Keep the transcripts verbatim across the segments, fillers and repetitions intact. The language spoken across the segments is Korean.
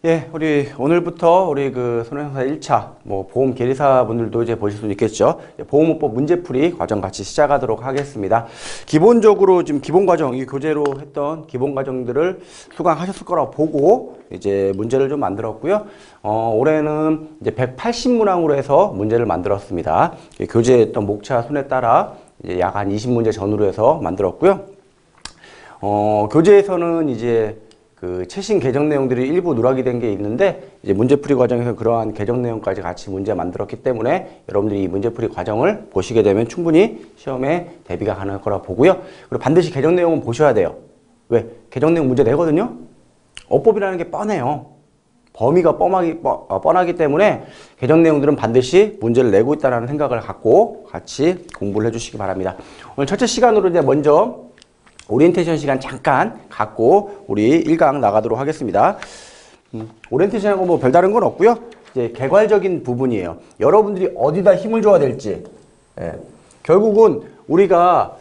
예, 우리 오늘부터 우리 그 손해상사 일 차 뭐 보험 계리사 분들도 이제 보실 수 있겠죠. 보험업법 문제풀이 과정 같이 시작하도록 하겠습니다. 기본적으로 지금 기본 과정, 이 교재로 했던 기본 과정들을 수강하셨을 거라고 보고 이제 문제를 좀 만들었고요. 어, 올해는 이제 백팔십 문항으로 해서 문제를 만들었습니다. 교재에 있던 목차 순에 따라 이제 약 한 이십 문제 전후로 해서 만들었고요. 어, 교재에서는 이제 그 최신 개정 내용들이 일부 누락이 된 게 있는데 이제 문제풀이 과정에서 그러한 개정 내용까지 같이 문제 만들었기 때문에 여러분들이 이 문제풀이 과정을 보시게 되면 충분히 시험에 대비가 가능할 거라 보고요. 그리고 반드시 개정 내용은 보셔야 돼요. 왜? 개정 내용 문제 내거든요. 어법이라는 게 뻔해요. 범위가 뻔하기, 뻔하기 때문에 개정 내용들은 반드시 문제를 내고 있다는 생각을 갖고 같이 공부를 해주시기 바랍니다. 오늘 첫째 시간으로 이제 먼저 오리엔테이션 시간 잠깐 갖고 우리 일 강 나가도록 하겠습니다. 음, 오리엔테이션하고 뭐 별다른 건 없고요. 이제 개괄적인 부분이에요. 여러분들이 어디다 힘을 줘야 될지. 예. 결국은 우리가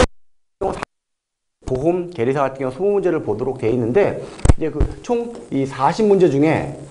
보험 계리사 같은 경우 이십 문제를 보도록 되어 있는데 이제 그 총 이 사십 문제 중에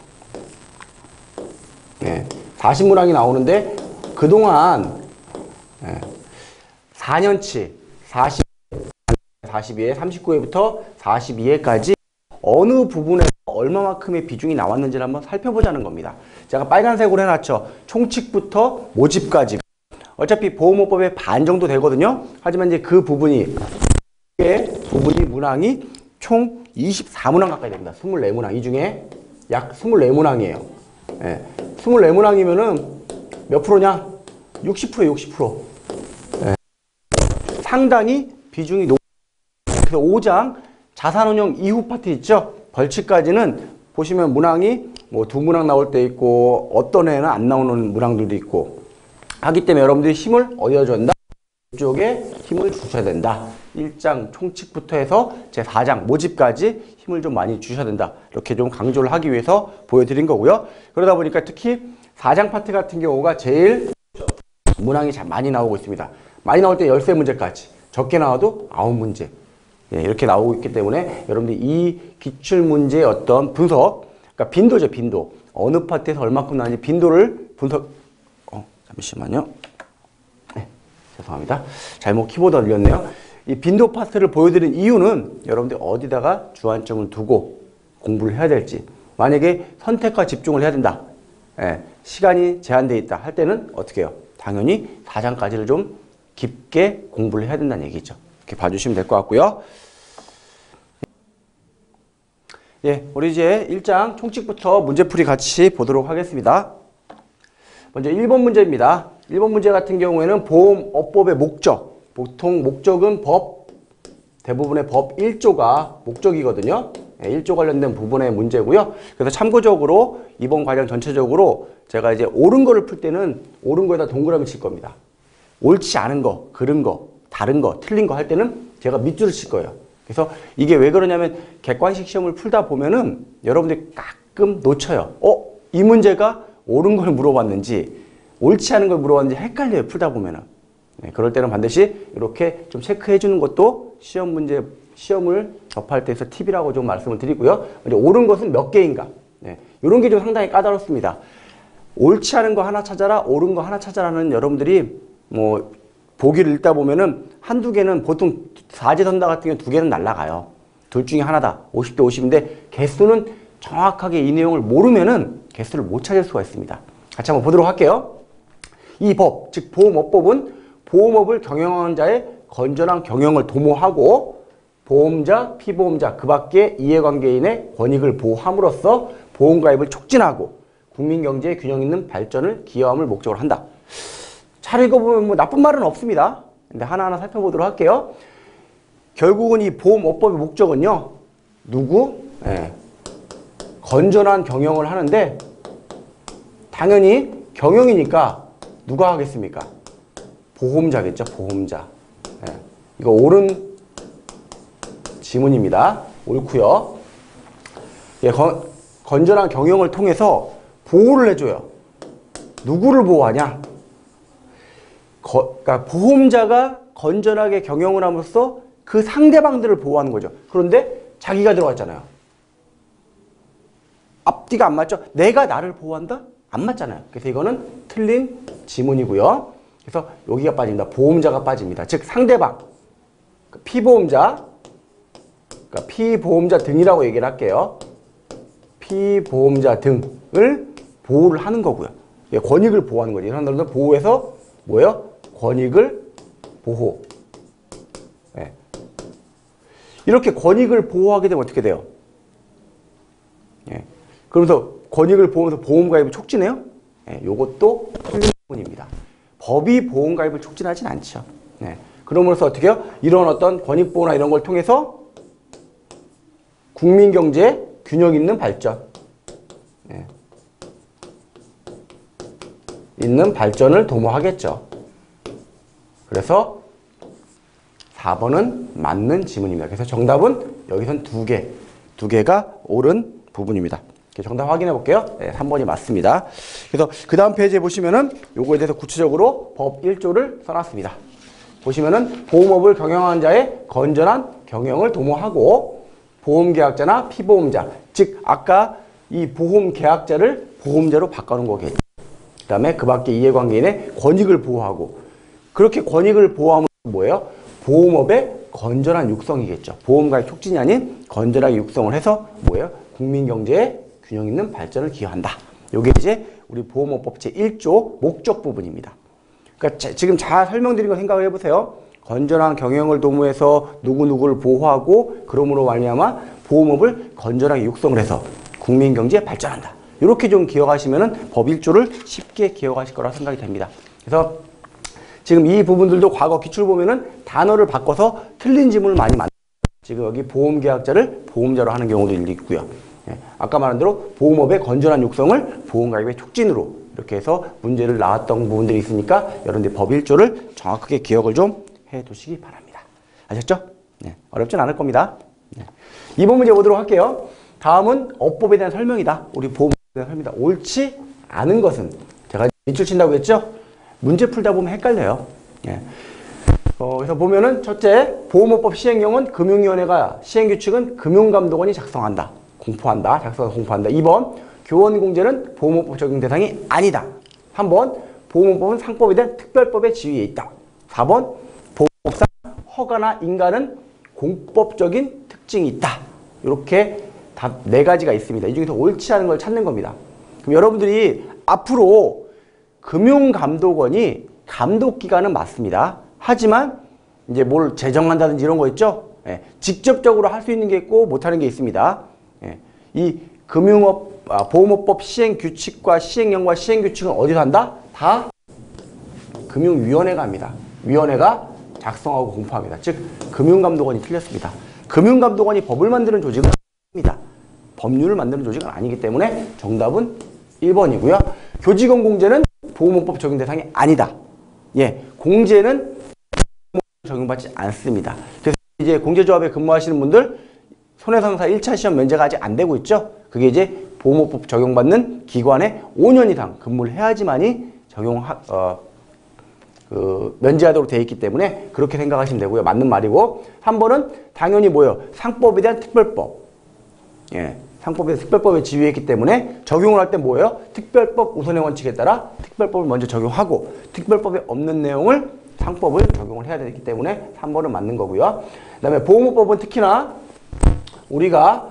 예, 사십 문항이 나오는데 그동안 예, 사 년치 사십 사십이 회, 삼십구 회부터 사십이 회까지 어느 부분에서 얼마만큼의 비중이 나왔는지를 한번 살펴보자는 겁니다. 제가 빨간색으로 해놨죠. 총칙부터 모집까지. 어차피 보험업법의 반 정도 되거든요. 하지만 이제 그 부분이 부분이 문항이 총 이십사 문항 가까이 됩니다. 이십사 문항. 이 중에 약 이십사 문항이에요. 예. 이십사 문항이면은 몇 프로냐? 육십 퍼센트 육십 퍼센트. 예. 상당히 비중이 높 그래서 오 장 자산운용 이후 파트 있죠? 벌칙까지는 보시면 문항이 뭐 두 문항 나올 때 있고 어떤 해는 안 나오는 문항들도 있고 하기 때문에 여러분들이 힘을 어디다 줘야 된다? 이쪽에 힘을 주셔야 된다. 일 장 총칙부터 해서 제사 장 모집까지 힘을 좀 많이 주셔야 된다. 이렇게 좀 강조를 하기 위해서 보여드린 거고요. 그러다 보니까 특히 사 장 파트 같은 경우가 제일 문항이 잘 많이 나오고 있습니다. 많이 나올 때 십삼 문제까지. 적게 나와도 아홉 문제. 예, 이렇게 나오고 있기 때문에 여러분들이 이 기출문제의 어떤 분석, 그러니까 빈도죠, 빈도. 어느 파트에서 얼마큼 나왔는지 빈도를 분석, 어, 잠시만요. 네, 죄송합니다. 잘못 키보드 올렸네요. 이 빈도 파트를 보여드린 이유는 여러분들이 어디다가 주안점을 두고 공부를 해야 될지. 만약에 선택과 집중을 해야 된다. 예, 시간이 제한되어 있다 할 때는 어떻게 해요? 당연히 사 장까지를 좀 깊게 공부를 해야 된다는 얘기죠. 이렇게 봐주시면 될 것 같고요. 예, 우리 이제 일 장 총칙부터 문제풀이 같이 보도록 하겠습니다. 먼저 일 번 문제입니다. 일 번 문제 같은 경우에는 보험업법의 목적. 보통 목적은 법, 대부분의 법 일 조가 목적이거든요. 예, 일 조 관련된 부분의 문제고요. 그래서 참고적으로 이번 과정 전체적으로 제가 이제 옳은 거를 풀 때는 옳은 거에다 동그라미 칠 겁니다. 옳지 않은 거, 그른 거, 다른 거, 틀린 거 할 때는 제가 밑줄을 칠 거예요. 그래서 이게 왜 그러냐면 객관식 시험을 풀다 보면은 여러분들이 가끔 놓쳐요. 어? 이 문제가 옳은 걸 물어봤는지 옳지 않은 걸 물어봤는지 헷갈려요. 풀다 보면은. 네, 그럴 때는 반드시 이렇게 좀 체크해 주는 것도 시험 문제, 시험을 접할 때에서 팁이라고 좀 말씀을 드리고요. 이제 옳은 것은 몇 개인가? 네, 이런 게 좀 상당히 까다롭습니다. 옳지 않은 거 하나 찾아라, 옳은 거 하나 찾아라는 여러분들이 뭐 보기를 읽다 보면은 한두 개는 보통 사지선다 같은 경우 두 개는 날라가요. 둘 중에 하나다. 오십 대 오십인데 개수는 정확하게 이 내용을 모르면은 개수를 못 찾을 수가 있습니다. 같이 한번 보도록 할게요. 이 법, 즉 보험업법은 보험업을 경영하는 자의 건전한 경영을 도모하고 보험자, 피보험자, 그 밖의 이해관계인의 권익을 보호함으로써 보험가입을 촉진하고 국민경제의 균형 있는 발전을 기여함을 목적으로 한다. 잘 읽어보면 뭐 나쁜 말은 없습니다. 근데 하나하나 살펴보도록 할게요. 결국은 이 보험업법의 목적은요. 누구? 네. 건전한 경영을 하는데 당연히 경영이니까 누가 하겠습니까? 보험자겠죠. 보험자. 네. 이거 옳은 지문입니다. 옳고요. 예, 건, 건전한 경영을 통해서 보호를 해줘요. 누구를 보호하냐? 거, 그러니까 보험자가 건전하게 경영을 함으로써 그 상대방들을 보호하는 거죠. 그런데 자기가 들어갔잖아요. 앞뒤가 안 맞죠? 내가 나를 보호한다? 안 맞잖아요. 그래서 이거는 틀린 지문이고요. 그래서 여기가 빠집니다. 보험자가 빠집니다. 즉 상대방, 피보험자, 그러니까 피보험자 등이라고 얘기를 할게요. 피보험자 등을 보호를 하는 거고요. 예, 권익을 보호하는 거죠. 이런 사람들은 보호해서 뭐예요? 권익을 보호. 예. 이렇게 권익을 보호하게 되면 어떻게 돼요? 예. 그러면서 권익을 보호하면서 보험가입을 촉진해요? 예, 요것도 틀린 부분입니다. 법이 보험가입을 촉진하진 않죠. 예. 그러면서 어떻게 해요? 이런 어떤 권익보호나 이런 걸 통해서 국민경제 균형 있는 발전. 예. 있는 발전을 도모하겠죠. 그래서 사 번은 맞는 지문입니다. 그래서 정답은 여기선 두 개, 두 개가 옳은 부분입니다. 정답 확인해 볼게요. 네, 삼 번이 맞습니다. 그래서 그 다음 페이지에 보시면은 요거에 대해서 구체적으로 법 일 조를 써놨습니다. 보시면은 보험업을 경영하는 자의 건전한 경영을 도모하고 보험계약자나 피보험자, 즉 아까 이 보험계약자를 보험자로 바꿔놓은 거겠죠. 그 다음에 그 밖에 이해관계인의 권익을 보호하고, 그렇게 권익을 보호하면 뭐예요? 보험업의 건전한 육성이겠죠. 보험가입 촉진이 아닌 건전하게 육성을 해서 뭐예요? 국민경제에 균형 있는 발전을 기여한다. 이게 이제 우리 보험업법 제일 조 목적 부분입니다. 그러니까 자, 지금 잘 설명드린 거 생각을 해보세요. 건전한 경영을 도모해서 누구누구를 보호하고 그러므로 말미암아 보험업을 건전하게 육성을 해서 국민경제에 발전한다. 이렇게 좀 기억하시면은 법 일 조를 쉽게 기억하실 거라 생각이 됩니다. 그래서 지금 이 부분들도 과거 기출 보면은 단어를 바꿔서 틀린 지문을 많이 만들어요. 지금 여기 보험계약자를 보험자로 하는 경우도 있고요. 예, 아까 말한 대로 보험업의 건전한 육성을 보험가입의 촉진으로 이렇게 해서 문제를 나왔던 부분들이 있으니까 여러분들 법 일 조를 정확하게 기억을 좀 해두시기 바랍니다. 아셨죠? 네, 어렵진 않을 겁니다. 네. 이번 문제 보도록 할게요. 다음은 업법에 대한 설명이다. 우리 보험에 대한 설명이다. 옳지 않은 것은 제가 밑줄 친다고 했죠? 문제 풀다 보면 헷갈려요. 예. 어, 그래서 보면은 첫째, 보험업법 시행령은 금융위원회가 시행규칙은 금융감독원이 작성한다. 공포한다. 작성해서 공포한다. 이 번, 교원공제는 보험업법 적용 대상이 아니다. 삼 번, 보험업법은 상법에 대한 특별법의 지위에 있다. 사 번, 보험업상 허가나 인가는 공법적인 특징이 있다. 이렇게 다 네 가지가 있습니다. 이 중에서 옳지 않은 걸 찾는 겁니다. 그럼 여러분들이 앞으로 금융감독원이 감독기관은 맞습니다. 하지만 이제 뭘 제정한다든지 이런 거 있죠? 예, 직접적으로 할 수 있는 게 있고 못하는 게 있습니다. 예, 이 금융업, 아, 보험업법 시행규칙과 시행령과 시행규칙은 어디서 한다? 다 금융위원회가 합니다. 위원회가 작성하고 공포합니다. 즉 금융감독원이 틀렸습니다. 금융감독원이 법을 만드는 조직은 아닙니다. 법률을 만드는 조직은 아니기 때문에 정답은 일 번이고요. 교직원 공제는 보험업법 적용 대상이 아니다. 예, 공제는 적용받지 않습니다. 그래서 이제 공제조합에 근무하시는 분들 손해상사 일 차 시험 면제가 아직 안 되고 있죠. 그게 이제 보험업법 적용받는 기관에 오 년 이상 근무를 해야지만이 적용 어, 그 면제하도록 되어 있기 때문에 그렇게 생각하시면 되고요. 맞는 말이고. 삼 번은 당연히 뭐예요? 상법에 대한 특별법. 예, 상법에 대한 특별법의 지위에 있기 때문에 적용을 할 때 뭐예요? 특별법 우선의 원칙에 따라 특별법을 먼저 적용하고 특별법에 없는 내용을 상법을 적용을 해야 되기 때문에 삼 번은 맞는 거고요. 그 다음에 보험업법은 특히나 우리가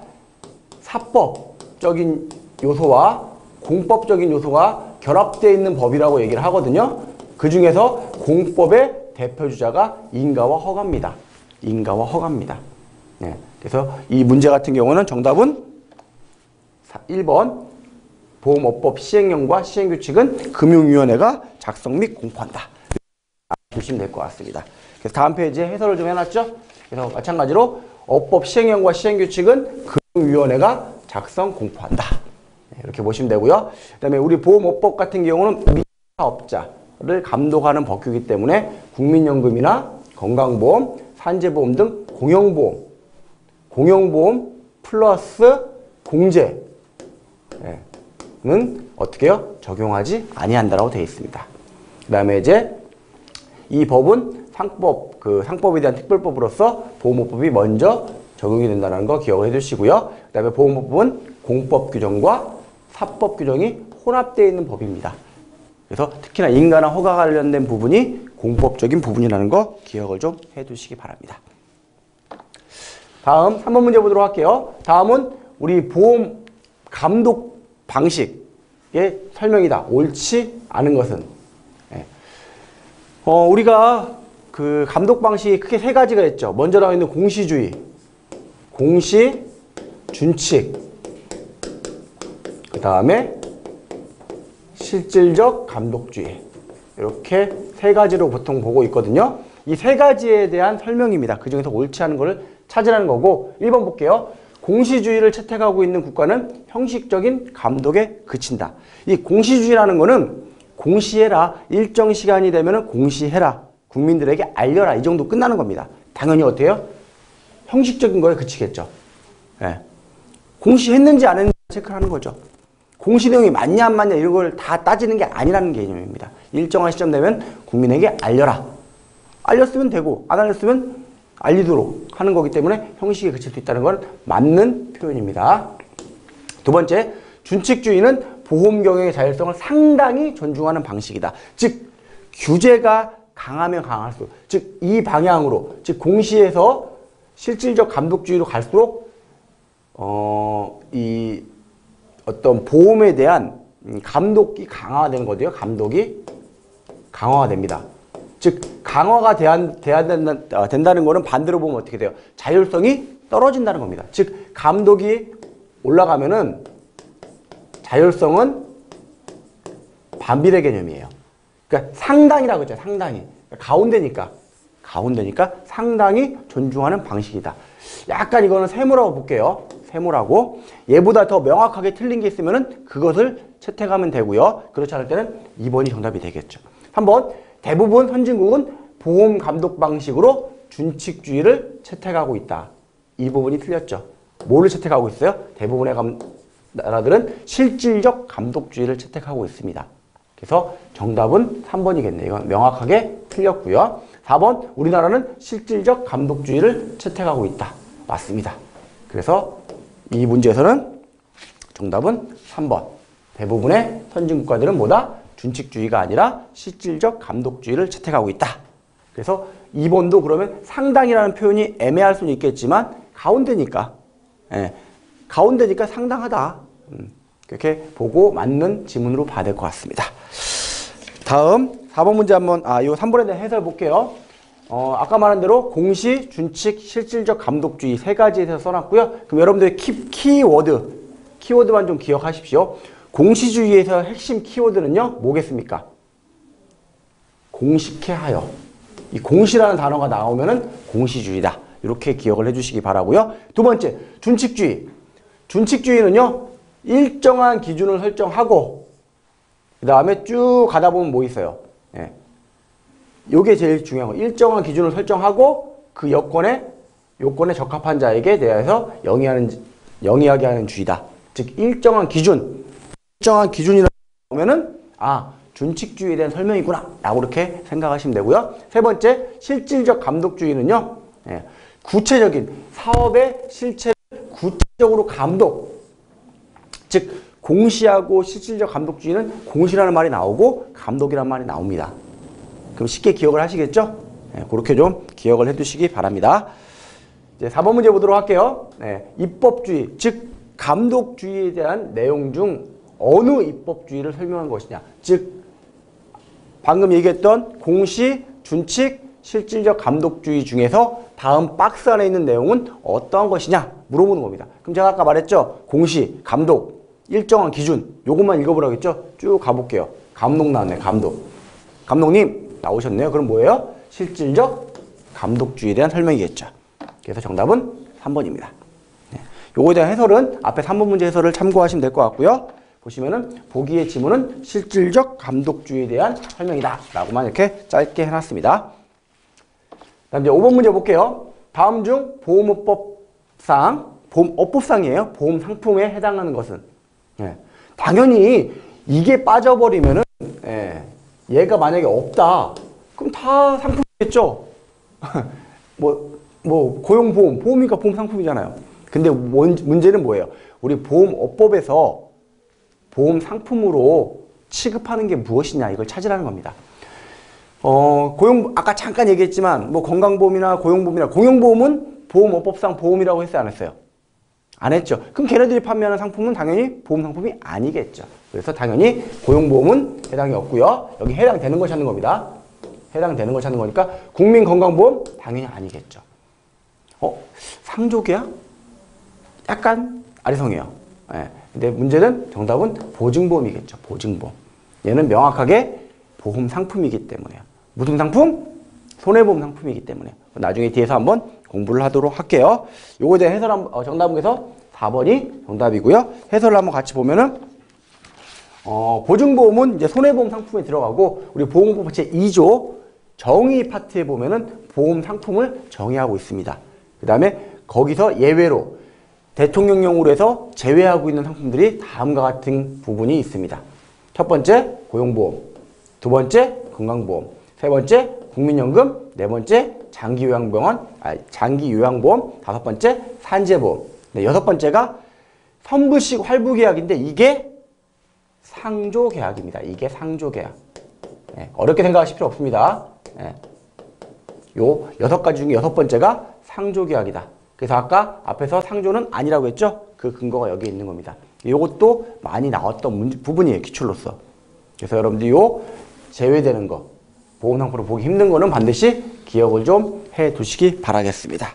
사법적인 요소와 공법적인 요소가 결합되어 있는 법이라고 얘기를 하거든요. 그 중에서 공법의 대표주자가 인가와 허가입니다. 인가와 허가입니다. 네. 그래서 이 문제 같은 경우는 정답은 일 번 보험업법 시행령과 시행규칙은 금융위원회가 작성 및 공포한다. 보시면 될 것 같습니다. 그래서 다음 페이지에 해설을 좀 해놨죠. 그래서 마찬가지로 업법 시행령과 시행규칙은 금융위원회가 작성 공포한다. 네, 이렇게 보시면 되고요. 그 다음에 우리 보험업법 같은 경우는 미사업자를 감독하는 법규이기 때문에 국민연금이나 건강보험, 산재보험 등 공영보험, 공영보험 플러스 공제는 어떻게 해요? 적용하지 아니한다라고 되어 있습니다. 그 다음에 이제 이 법은 상법, 그 상법에 대한 특별법으로서 보험업법이 먼저 적용이 된다는 거 기억을 해주시고요. 그 다음에 보험업법은 공법 규정과 사법 규정이 혼합되어 있는 법입니다. 그래서 특히나 인가나 허가 관련된 부분이 공법적인 부분이라는 거 기억을 좀 해두시기 바랍니다. 다음 삼 번 문제 보도록 할게요. 다음은 우리 보험 감독 방식의 설명이다. 옳지 않은 것은. 네. 어, 우리가 그 감독 방식이 크게 세 가지가 있죠. 먼저 나와 있는 공시주의, 공시, 준칙, 그 다음에 실질적 감독주의. 이렇게 세 가지로 보통 보고 있거든요. 이 세 가지에 대한 설명입니다. 그 중에서 옳지 않은 것을 찾으라는 거고, 일 번 볼게요. 공시주의를 채택하고 있는 국가는 형식적인 감독에 그친다. 이 공시주의라는 거는 공시해라. 일정 시간이 되면 공시해라. 국민들에게 알려라. 이 정도 끝나는 겁니다. 당연히 어때요? 형식적인 거에 그치겠죠. 네. 공시했는지 안 했는지 체크하는 거죠. 공시 내용이 맞냐 안 맞냐 이런 걸 다 따지는 게 아니라는 개념입니다. 일정한 시점 되면 국민에게 알려라. 알렸으면 되고 안 알렸으면 알리도록 하는 거기 때문에 형식에 그칠 수 있다는 건 맞는 표현입니다. 두 번째, 준칙주의는 보험 경영의 자율성을 상당히 존중하는 방식이다. 즉 규제가 강하면 강할수록, 즉 이 방향으로, 즉 공시에서 실질적 감독주의로 갈수록 어, 이 어떤 보험에 대한 감독이 강화되는 거죠. 감독이 강화가 됩니다. 즉 강화가 돼야, 돼야 된다, 된다는 거는 반대로 보면 어떻게 돼요? 자율성이 떨어진다는 겁니다. 즉 감독이 올라가면은 자율성은 반비례 개념이에요. 그러니까 상당이라고 했죠. 상당히. 가운데니까. 가운데니까 상당히 존중하는 방식이다. 약간 이거는 세모라고 볼게요. 세모라고. 얘보다 더 명확하게 틀린 게 있으면은 그것을 채택하면 되고요. 그렇지 않을 때는 이 번이 정답이 되겠죠. 삼 번. 대부분 선진국은 보험 감독 방식으로 준칙주의를 채택하고 있다. 이 부분이 틀렸죠. 뭐를 채택하고 있어요? 대부분의 감, 나라들은 실질적 감독주의를 채택하고 있습니다. 그래서 정답은 삼 번이겠네요. 이건 명확하게 틀렸고요. 사 번. 우리나라는 실질적 감독주의를 채택하고 있다. 맞습니다. 그래서 이 문제에서는 정답은 삼 번. 대부분의 선진국가들은 뭐다? 준칙주의가 아니라 실질적 감독주의를 채택하고 있다. 그래서 이 번도 그러면 상당이라는 표현이 애매할 수는 있겠지만 가운데니까 예, 가운데니까 상당하다. 음, 그렇게 보고 맞는 지문으로 봐야 될 것 같습니다. 다음 사 번 문제 한번 아, 이 삼 번에 대한 해설 볼게요. 어, 아까 말한 대로 공시, 준칙, 실질적 감독주의 세 가지에 대해서 써놨고요. 그럼 여러분들 키, 키워드, 키워드만 좀 기억하십시오. 공시주의에서 핵심 키워드는요, 뭐겠습니까? 공식해 하여. 이 공시라는 단어가 나오면은 공시주의다. 이렇게 기억을 해주시기 바라고요. 두 번째, 준칙주의. 준칙주의는요, 일정한 기준을 설정하고, 그 다음에 쭉 가다 보면 뭐 있어요? 예. 요게 제일 중요한 거. 일정한 기준을 설정하고, 그 여건에, 요건에 적합한 자에게 대해서 영위하는, 영위하게 하는 주의다. 즉, 일정한 기준. 일정한 기준이라고 하면은, 아, 준칙주의에 대한 설명이구나. 라고 이렇게 생각하시면 되고요. 세 번째, 실질적 감독주의는요, 예, 구체적인 사업의 실체를 구체적으로 감독. 즉, 공시하고 실질적 감독주의는 공시라는 말이 나오고 감독이라는 말이 나옵니다. 그럼 쉽게 기억을 하시겠죠? 예, 그렇게 좀 기억을 해 두시기 바랍니다. 이제 사 번 문제 보도록 할게요. 예, 입법주의, 즉, 감독주의에 대한 내용 중 어느 입법주의를 설명한 것이냐. 즉 방금 얘기했던 공시, 준칙, 실질적 감독주의 중에서 다음 박스 안에 있는 내용은 어떠한 것이냐 물어보는 겁니다. 그럼 제가 아까 말했죠. 공시, 감독, 일정한 기준 요것만 읽어보라고 했죠. 쭉 가볼게요. 감독 나왔네. 감독. 감독님 나오셨네요. 그럼 뭐예요? 실질적 감독주의에 대한 설명이겠죠. 그래서 정답은 삼 번입니다. 네. 요거에 대한 해설은 앞에 삼 번 문제 해설을 참고하시면 될 것 같고요. 보시면은 보기의 지문은 실질적 감독주의에 대한 설명이다 라고만 이렇게 짧게 해놨습니다. 다음 이제 오 번 문제 볼게요. 다음 중 보험업법상, 보험업법상이에요. 보험 상품에 해당하는 것은 예. 당연히 이게 빠져버리면은 예. 얘가 만약에 없다 그럼 다 상품이겠죠. 뭐, 뭐 고용보험, 보험이니까 보험 상품이잖아요. 근데 원, 문제는 뭐예요? 우리 보험업법에서 보험 상품으로 취급하는 게 무엇이냐 이걸 찾으라는 겁니다. 어, 고용, 아까 잠깐 얘기했지만 뭐 건강보험이나 고용보험이나 공용보험은 보험업법상 보험이라고 했어요, 안 했어요? 안 했죠. 그럼 걔네들이 판매하는 상품은 당연히 보험 상품이 아니겠죠. 그래서 당연히 고용보험은 해당이 없고요. 여기 해당되는 걸 찾는 겁니다. 해당되는 걸 찾는 거니까 국민건강보험 당연히 아니겠죠. 어? 상조계약? 약간 아리송해요. 예. 근데 문제는 정답은 보증보험이겠죠. 보증보험. 얘는 명확하게 보험 상품이기 때문에요. 무슨 상품? 손해보험 상품이기 때문에. 나중에 뒤에서 한번 공부를 하도록 할게요. 요거에 대한 해설 한번, 어, 정답에서 사 번이 정답이고요. 해설을 한번 같이 보면은, 어, 보증보험은 이제 손해보험 상품에 들어가고, 우리 보험법 제이 조 정의 파트에 보면은 보험 상품을 정의하고 있습니다. 그 다음에 거기서 예외로 대통령령으로 해서 제외하고 있는 상품들이 다음과 같은 부분이 있습니다. 첫 번째, 고용보험. 두 번째, 건강보험. 세 번째, 국민연금. 네 번째, 장기요양병원, 아, 장기요양보험. 다섯 번째, 산재보험. 네, 여섯 번째가 선부식 활부계약인데 이게 상조계약입니다. 이게 상조계약. 네, 어렵게 생각하실 필요 없습니다. 네. 요 여섯 가지 중에 여섯 번째가 상조계약이다. 그래서 아까 앞에서 상조는 아니라고 했죠? 그 근거가 여기에 있는 겁니다. 요것도 많이 나왔던 문제, 부분이에요. 기출로서. 그래서 여러분들이 요 제외되는 거, 보험상품으로 보기 힘든 거는 반드시 기억을 좀 해 두시기 바라겠습니다.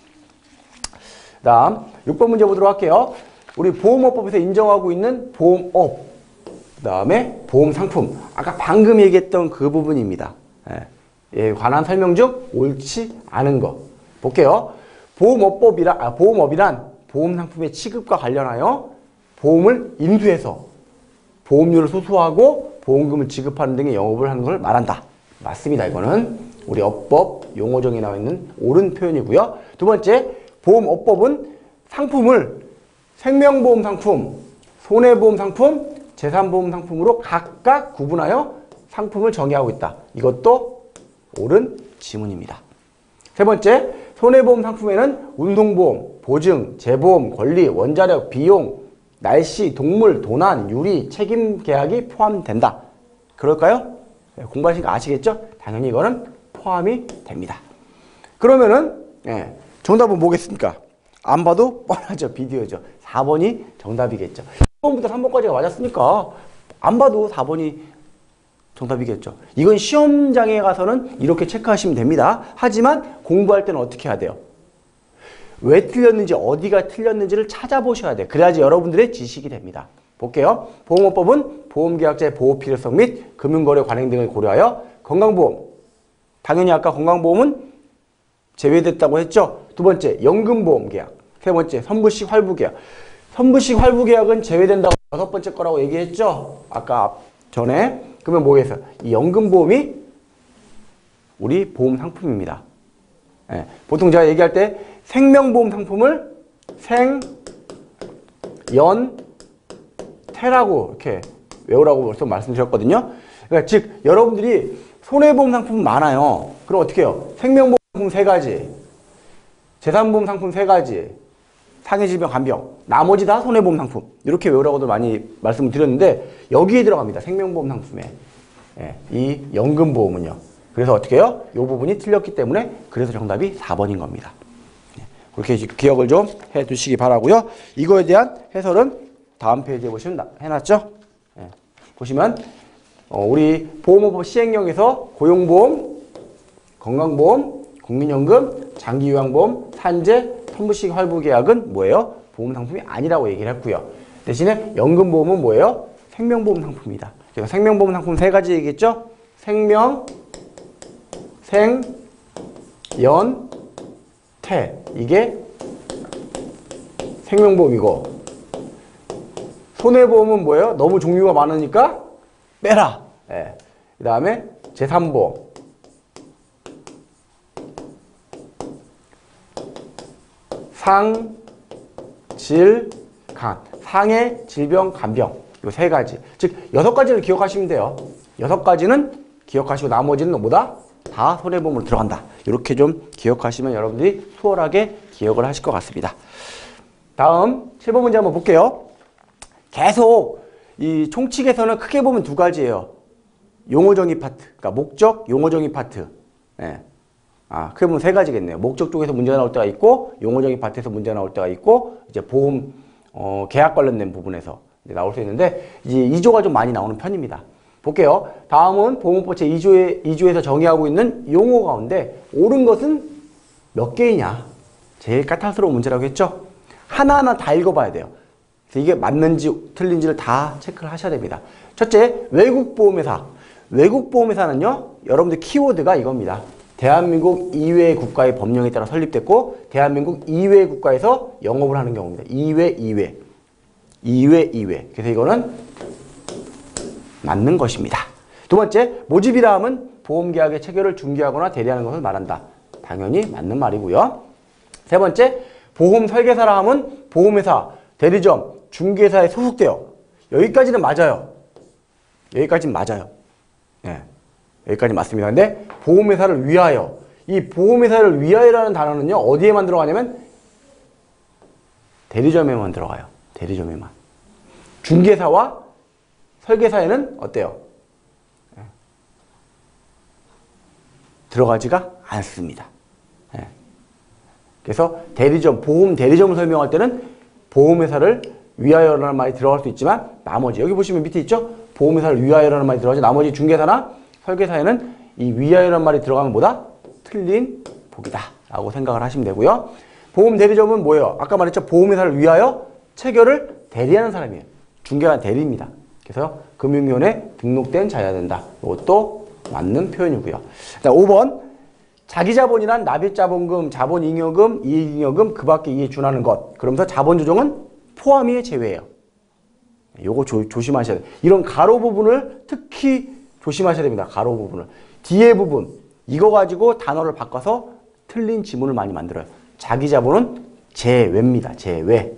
다음 육 번 문제 보도록 할게요. 우리 보험업법에서 인정하고 있는 보험업, 그 다음에 보험상품. 아까 방금 얘기했던 그 부분입니다. 예. 예, 관한 설명 중 옳지 않은 거. 볼게요. 보험업법이라, 아, 보험업이란 보험상품의 취급과 관련하여 보험을 인수해서 보험료를 소수하고 보험금을 지급하는 등의 영업을 하는 걸 말한다. 맞습니다. 이거는 우리 업법 용어정에 나와 있는 옳은 표현이고요. 두 번째, 보험업법은 상품을 생명보험 상품, 손해보험 상품, 재산보험 상품으로 각각 구분하여 상품을 정의하고 있다. 이것도 옳은 지문입니다. 세 번째, 손해보험 상품에는 운송보험, 보증, 재보험, 권리, 원자력, 비용, 날씨, 동물, 도난, 유리, 책임 계약이 포함된다. 그럴까요? 공부하신 거 아시겠죠? 당연히 이거는 포함이 됩니다. 그러면은 예, 정답은 뭐겠습니까? 안 봐도 뻔하죠. 비디오죠. 사 번이 정답이겠죠. 일 번부터 삼 번까지가 맞았으니까 안 봐도 사 번이 정답이겠죠. 이건 시험장에 가서는 이렇게 체크하시면 됩니다. 하지만 공부할 때는 어떻게 해야 돼요? 왜 틀렸는지, 어디가 틀렸는지를 찾아보셔야 돼요. 그래야지 여러분들의 지식이 됩니다. 볼게요. 보험업법은 보험계약자의 보호 필요성 및 금융거래 관행 등을 고려하여 건강보험, 당연히 아까 건강보험은 제외됐다고 했죠. 두 번째, 연금보험계약. 세 번째, 선부식 활부계약. 선부식 활부계약은 제외된다고 여섯 번째 거라고 얘기했죠. 아까 전에. 그러면 뭐겠어요? 이 연금보험이 우리 보험 상품입니다. 예, 보통 제가 얘기할 때 생명보험 상품을 생, 연, 태라고 이렇게 외우라고 벌써 말씀드렸거든요. 그러니까 즉 여러분들이 손해보험 상품 많아요. 그럼 어떻게 해요? 생명보험 상품 세 가지, 재산보험 상품 세 가지, 상해질병, 간병, 나머지 다 손해보험 상품. 이렇게 외우라고도 많이 말씀을 드렸는데 여기에 들어갑니다. 생명보험 상품에. 예, 이 연금보험은요. 그래서 어떻게 해요? 이 부분이 틀렸기 때문에 그래서 정답이 사 번인 겁니다. 예, 그렇게 기억을 좀 해 두시기 바라고요. 이거에 대한 해설은 다음 페이지에 보시면 해놨죠. 예, 보시면 어, 우리 보험업법 시행령에서 고용보험, 건강보험, 국민연금, 장기요양보험, 산재, 선부식 활부계약은 뭐예요? 보험 상품이 아니라고 얘기를 했고요. 대신에 연금보험은 뭐예요? 생명보험 상품이다. 제가 생명보험 상품 세 가지 얘기했죠? 생명, 생, 연, 태. 이게 생명보험이고, 손해보험은 뭐예요? 너무 종류가 많으니까 빼라. 예. 그 다음에 재산보험. 상, 질, 간. 상해, 질병, 간병. 요 세 가지. 즉 여섯 가지를 기억하시면 돼요. 여섯 가지는 기억하시고 나머지는 뭐다? 다 손해보험으로 들어간다. 이렇게 좀 기억하시면 여러분들이 수월하게 기억을 하실 것 같습니다. 다음 칠 번 문제 한번 볼게요. 계속 이 총칙에서는 크게 보면 두 가지예요. 용어 정의 파트, 그러니까 목적, 용어 정의 파트. 예. 아, 크게 보면 세 가지겠네요. 목적 쪽에서 문제가 나올 때가 있고, 용어 정의 파트에서 문제가 나올 때가 있고, 이제 보험, 어, 계약 관련된 부분에서 이제 나올 수 있는데, 이제 이 조가 좀 많이 나오는 편입니다. 볼게요. 다음은 보험업법 제이 조에, 이 조에서 정의하고 있는 용어 가운데 옳은 것은 몇 개이냐. 제일 까탈스러운 문제라고 했죠. 하나하나 다 읽어봐야 돼요. 그래서 이게 맞는지 틀린지를 다 체크를 하셔야 됩니다. 첫째, 외국보험회사. 외국보험회사는요, 여러분들 키워드가 이겁니다. 대한민국 이외의 국가의 법령에 따라 설립됐고, 대한민국 이외의 국가에서 영업을 하는 경우입니다. 이외, 이외. 이외, 이외. 그래서 이거는 맞는 것입니다. 두 번째, 모집이라 함은 보험계약의 체결을 중개하거나 대리하는 것을 말한다. 당연히 맞는 말이고요. 세 번째, 보험 설계사라 함은 보험회사, 대리점, 중개사에 소속되어. 여기까지는 맞아요. 여기까지는 맞아요. 네, 여기까지 맞습니다. 근데 보험회사를 위하여. 이 보험회사를 위하여라는 단어는요, 어디에만 들어가냐면 대리점에만 들어가요. 대리점에만. 중개사와 설계사에는 어때요? 네. 들어가지가 않습니다. 네. 그래서 대리점, 보험 대리점을 설명할 때는 보험회사를 위하여라는 말이 들어갈 수 있지만 나머지 여기 보시면 밑에 있죠? 보험회사를 위하여라는 말이 들어가지 나머지 중개사나 설계사에는 이 위하여라는 말이 들어가면 뭐다? 틀린 복이다 라고 생각을 하시면 되고요. 보험 대리점은 뭐예요? 아까 말했죠? 보험회사를 위하여 체결을 대리하는 사람이에요. 중개가 대리입니다. 그래서 금융위원회에 등록된 자여야 된다. 이것도 맞는 표현이고요. 자, 오 번. 자기자본이란 납입자본금, 자본잉여금, 이익잉여금, 그 밖에 이에 준하는 것. 그러면서 자본조정은 포함이에 제외예요. 요거 조, 조심하셔야 돼요. 이런 가로 부분을 특히 조심하셔야 됩니다. 가로 부분을. 뒤에 부분, 이거 가지고 단어를 바꿔서 틀린 지문을 많이 만들어요. 자기자본은 제외입니다. 제외.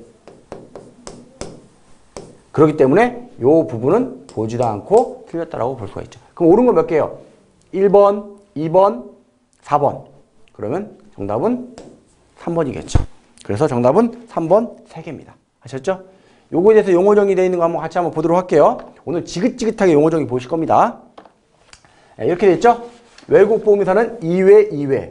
그렇기 때문에 요 부분은 보지도 않고 틀렸다라고 볼 수가 있죠. 그럼 옳은 거 몇 개예요? 일 번, 이 번, 사 번. 그러면 정답은 삼 번이겠죠. 그래서 정답은 삼 번 세 개입니다. 아셨죠? 요거에 대해서 용어 정의 되어 있는 거 한번 같이 한번 보도록 할게요. 오늘 지긋지긋하게 용어 정의 보실 겁니다. 네, 이렇게 돼 있죠? 외국 보험회사는 이외, 이외.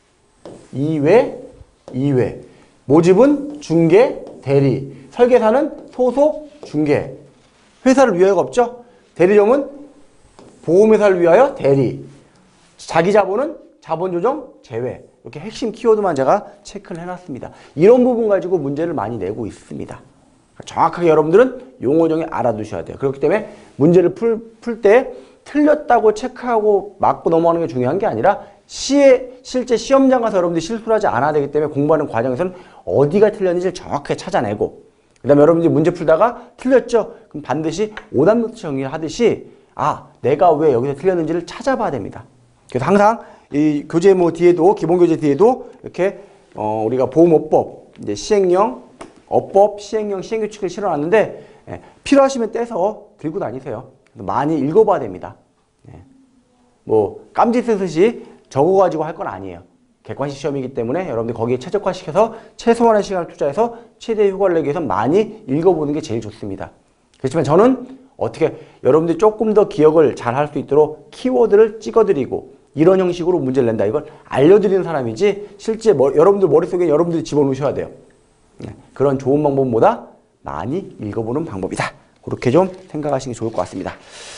이외, 이외. 모집은 중개, 대리. 설계사는 소속, 중개. 회사를 위하여가 없죠? 대리점은 보험회사를 위하여 대리. 자기자본은 자본조정 제외. 이렇게 핵심 키워드만 제가 체크를 해놨습니다. 이런 부분 가지고 문제를 많이 내고 있습니다. 정확하게 여러분들은 용어 정의 알아두셔야 돼요. 그렇기 때문에 문제를 풀, 풀 때 틀렸다고 체크하고 맞고 넘어가는 게 중요한 게 아니라 시에, 실제 시험장 가서 여러분들이 실수를 하지 않아야 되기 때문에 공부하는 과정에서는 어디가 틀렸는지를 정확하게 찾아내고 그 다음에 여러분들이 문제 풀다가 틀렸죠? 그럼 반드시 오답노트 정리를 하듯이 아, 내가 왜 여기서 틀렸는지를 찾아봐야 됩니다. 그래서 항상 이 교재모 뒤에도, 기본교재 뒤에도 이렇게 어, 우리가 보험업법, 이제 시행령, 업법, 시행령, 시행규칙을 실어놨는데 예, 필요하시면 떼서 들고 다니세요. 많이 읽어봐야 됩니다. 예. 뭐 깜지 쓰듯이 적어가지고 할 건 아니에요. 객관식 시험이기 때문에 여러분들 거기에 최적화시켜서 최소한의 시간을 투자해서 최대의 효과를 내기 위해서 많이 읽어보는 게 제일 좋습니다. 그렇지만 저는 어떻게 여러분들이 조금 더 기억을 잘 할 수 있도록 키워드를 찍어드리고 이런 형식으로 문제를 낸다. 이걸 알려드리는 사람이지 실제 머, 여러분들 머릿속에 여러분들이 집어넣으셔야 돼요. 네, 그런 좋은 방법보다 많이 읽어보는 방법이다. 그렇게 좀 생각하시는 게 좋을 것 같습니다.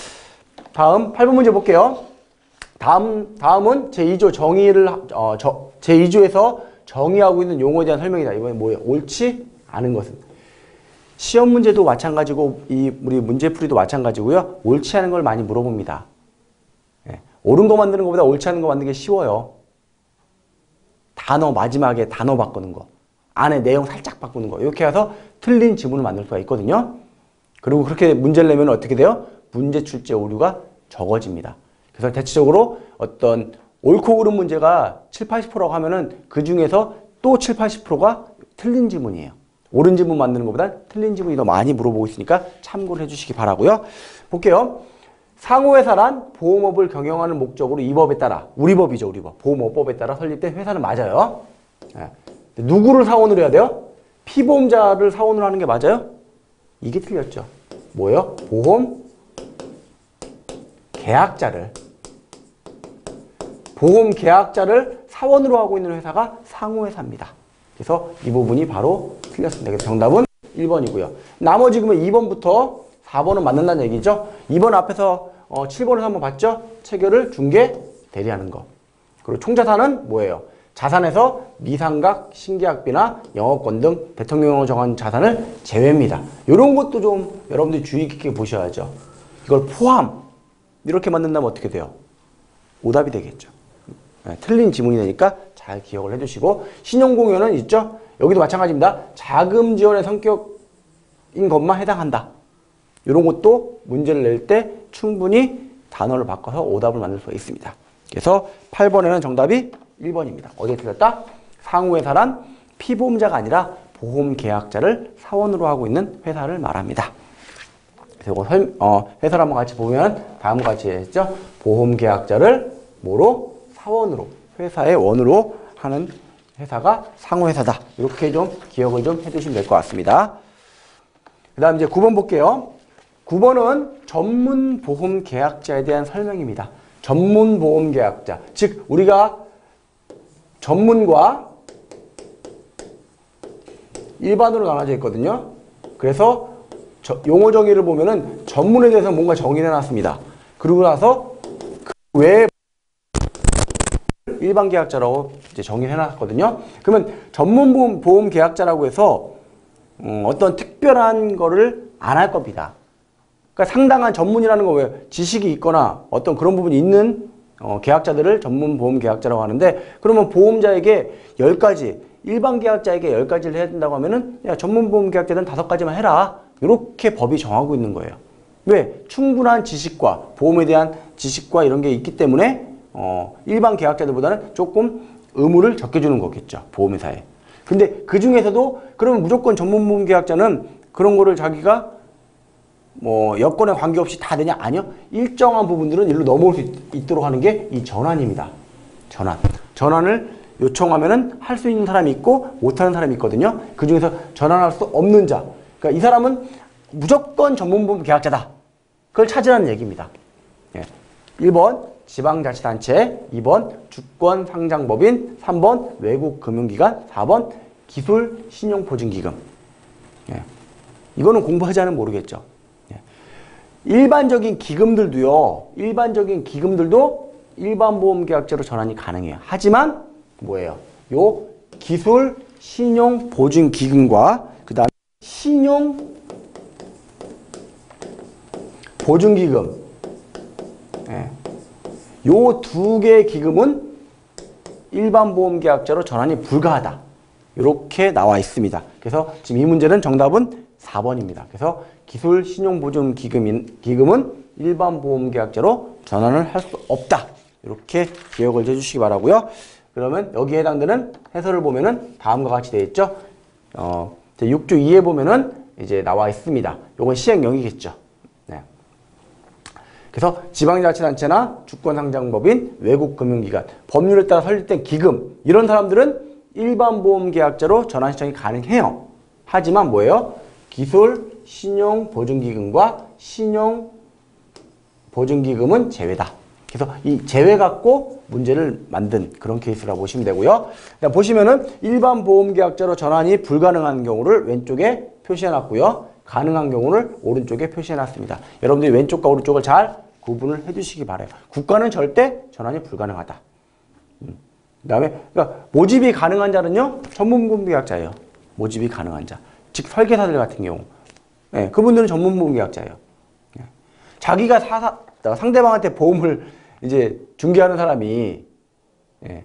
다음 팔 번 문제 볼게요. 다음, 다음은 제이 조 정의를, 어, 저, 제이 조에서 정의하고 있는 용어에 대한 설명이다. 이번에 뭐예요? 옳지 않은 것은. 시험 문제도 마찬가지고, 이, 우리 문제풀이도 마찬가지고요. 옳지 않은 걸 많이 물어봅니다. 예. 옳은 거 만드는 것보다 옳지 않은 거 만드는 게 쉬워요. 단어, 마지막에 단어 바꾸는 거. 안에 내용 살짝 바꾸는 거. 이렇게 해서 틀린 지문을 만들 수가 있거든요. 그리고 그렇게 문제를 내면 어떻게 돼요? 문제 출제 오류가 적어집니다. 그래서 대체적으로 어떤 옳고 그른 문제가 칠, 팔십 퍼센트라고 하면은 그 중에서 또 칠, 팔십 퍼센트가 틀린 지문이에요. 옳은 지문 만드는 것보다 틀린 지문이 더 많이 물어보고 있으니까 참고를 해주시기 바라고요. 볼게요. 상호회사란 보험업을 경영하는 목적으로 이 법에 따라, 우리 법이죠, 우리 법. 보험업법에 따라 설립된 회사는 맞아요. 네. 누구를 사원으로 해야 돼요? 피보험자를 사원으로 하는 게 맞아요? 이게 틀렸죠. 뭐예요? 보험 계약자를 보험 계약자를 사원으로 하고 있는 회사가 상호회사입니다. 그래서 이 부분이 바로 틀렸습니다. 그래서 정답은 일 번이고요. 나머지 그러면 이 번부터 사 번은 맞는다는 얘기죠. 이 번 앞에서 어, 칠 번에서 한번 봤죠? 체결을 중개 대리하는 거. 그리고 총자산은 뭐예요? 자산에서 미상각, 신계약비나 영업권 등 대통령령으로 정한 자산을 제외입니다. 이런 것도 좀 여러분들이 주의 깊게 보셔야죠. 이걸 포함 이렇게 만든다면 어떻게 돼요? 오답이 되겠죠. 네, 틀린 지문이 되니까 잘 기억을 해주시고 신용공여는 있죠? 여기도 마찬가지입니다. 자금 지원의 성격인 것만 해당한다. 이런 것도 문제를 낼 때 충분히 단어를 바꿔서 오답을 만들 수가 있습니다. 그래서 팔 번에는 정답이 일 번입니다. 어디에 틀렸다? 상호회사란 피보험자가 아니라 보험계약자를 사원으로 하고 있는 회사를 말합니다. 그리고 어, 회사를 한번 같이 보면 다음과 같이 했죠. 보험계약자를 뭐로? 사원으로, 회사의 원으로 하는 회사가 상호회사다. 이렇게 좀 기억을 좀 해두시면 될 것 같습니다. 그 다음 이제 구 번 볼게요. 구 번은 전문보험계약자에 대한 설명입니다. 전문보험계약자, 즉 우리가 전문과 일반으로 나눠져 있거든요. 그래서 저, 용어 정의를 보면은 전문에 대해서 뭔가 정의를 해놨습니다. 그러고 나서 그 외에 일반 계약자라고 이제 정의를 해놨거든요. 그러면 전문보험 보험 계약자라고 해서 음, 어떤 특별한 거를 안 할 겁니다. 그러니까 상당한 전문이라는 거 왜 지식이 있거나 어떤 그런 부분이 있는 어, 계약자들을 전문 보험 계약자라고 하는데 그러면 보험자에게 열 가지, 일반 계약자에게 열 가지를 해야 된다고 하면은 야, 전문 보험 계약자들은 다섯 가지만 해라. 이렇게 법이 정하고 있는 거예요. 왜? 충분한 지식과 보험에 대한 지식과 이런 게 있기 때문에 어, 일반 계약자들보다는 조금 의무를 적게 주는 거겠죠. 보험회사에. 근데 그 중에서도 그러면 무조건 전문 보험 계약자는 그런 거를 자기가 뭐 여건에 관계없이 다 되냐? 아니요. 일정한 부분들은 일로 넘어올 수 있, 있도록 하는 게 이 전환입니다. 전환. 전환을 요청하면은 할 수 있는 사람이 있고 못하는 사람이 있거든요. 그 중에서 전환할 수 없는 자. 그러니까 이 사람은 무조건 전문보험 계약자다. 그걸 찾으라는 얘기입니다. 예. 일 번 지방자치단체, 이 번 주권상장법인, 삼 번 외국금융기관, 사 번 기술신용보증기금. 예. 이거는 공부하지 않으면 모르겠죠. 예. 일반적인 기금들도요. 일반적인 기금들도 일반보험계약자로 전환이 가능해요. 하지만 뭐예요? 요 기술신용보증기금과 그 다음에 신용보증기금 예. 요 두 개의 기금은 일반 보험계약자로 전환이 불가하다. 이렇게 나와 있습니다. 그래서 지금 이 문제는 정답은 사 번입니다. 그래서 기술신용보증기금인, 기금은 일반 보험계약자로 전환을 할 수 없다. 이렇게 기억을 해주시기 바라고요. 그러면 여기에 해당되는 해설을 보면은 다음과 같이 되어 있죠. 어, 육 조 이에 보면은 이제 나와 있습니다. 요건 시행령이겠죠. 네. 그래서 지방자치단체나 주권상장법인, 외국금융기관, 법률에 따라 설립된 기금 이런 사람들은 일반 보험계약자로 전환 신청이 가능해요. 하지만 뭐예요? 기술 신용보증기금과 신용보증기금은 제외다. 그래서 이 제외 갖고 문제를 만든 그런 케이스라고 보시면 되고요. 보시면은 일반 보험계약자로 전환이 불가능한 경우를 왼쪽에 표시해 놨고요. 가능한 경우를 오른쪽에 표시해 놨습니다. 여러분들이 왼쪽과 오른쪽을 잘 구분을 해 주시기 바라요. 국가는 절대 전환이 불가능하다. 음. 그 다음에 그러니까 모집이 가능한 자는요. 전문보험계약자예요. 모집이 가능한 자. 즉 설계사들 같은 경우. 네, 그분들은 전문보험계약자예요. 네. 자기가 사사, 상대방한테 보험을 이제 중개하는 사람이 예,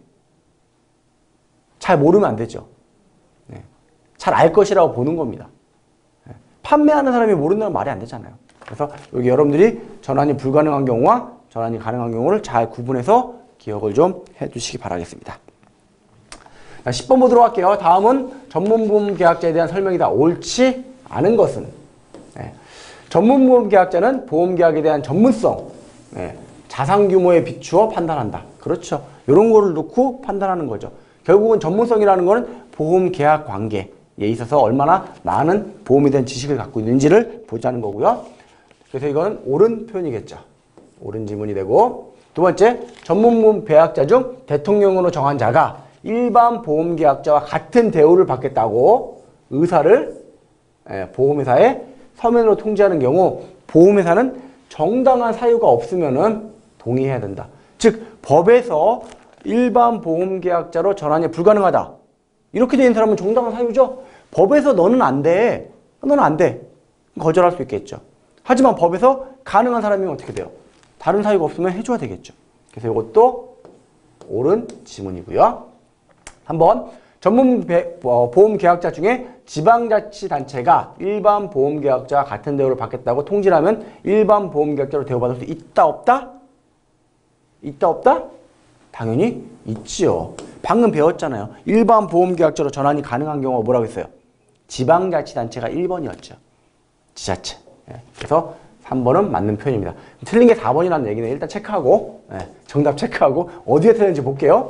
잘 모르면 안 되죠. 예, 잘 알 것이라고 보는 겁니다. 예, 판매하는 사람이 모른다는 말이 안 되잖아요. 그래서 여기 여러분들이 전환이 불가능한 경우와 전환이 가능한 경우를 잘 구분해서 기억을 좀 해두시기 바라겠습니다. 자, 십 번 보도록 할게요. 다음은 전문보험계약자에 대한 설명이다. 옳지 않은 것은 예, 전문보험계약자는 보험계약에 대한 전문성 예, 자산 규모에 비추어 판단한다. 그렇죠. 이런 거를 놓고 판단하는 거죠. 결국은 전문성이라는 거는 보험 계약 관계에 있어서 얼마나 많은 보험에 대한 지식을 갖고 있는지를 보자는 거고요. 그래서 이건 옳은 표현이겠죠. 옳은 지문이 되고, 두 번째, 전문보험 계약자 중 대통령으로 정한 자가 일반 보험계약자와 같은 대우를 받겠다고 의사를 보험회사에 서면으로 통지하는 경우 보험회사는 정당한 사유가 없으면은 동의해야 된다. 즉 법에서 일반 보험계약자로 전환이 불가능하다. 이렇게 된 사람은 정당한 사유죠. 법에서 너는 안 돼. 너는 안 돼. 거절할 수 있겠죠. 하지만 법에서 가능한 사람이면 어떻게 돼요? 다른 사유가 없으면 해줘야 되겠죠. 그래서 이것도 옳은 지문이고요. 한번 전문 보험 계약자 중에 지방자치단체가 일반 보험 계약자와 같은 대우를 받겠다고 통지를 하면 일반 보험 계약자로 대우받을 수 있다 없다? 있다 없다? 당연히 있지요. 방금 배웠잖아요. 일반 보험 계약자로 전환이 가능한 경우가 뭐라고 했어요? 지방자치단체가 일 번이었죠. 지자체. 그래서 삼 번은 맞는 표현입니다. 틀린 게 사 번이라는 얘기는 일단 체크하고, 정답 체크하고 어디에 틀렸는지 볼게요.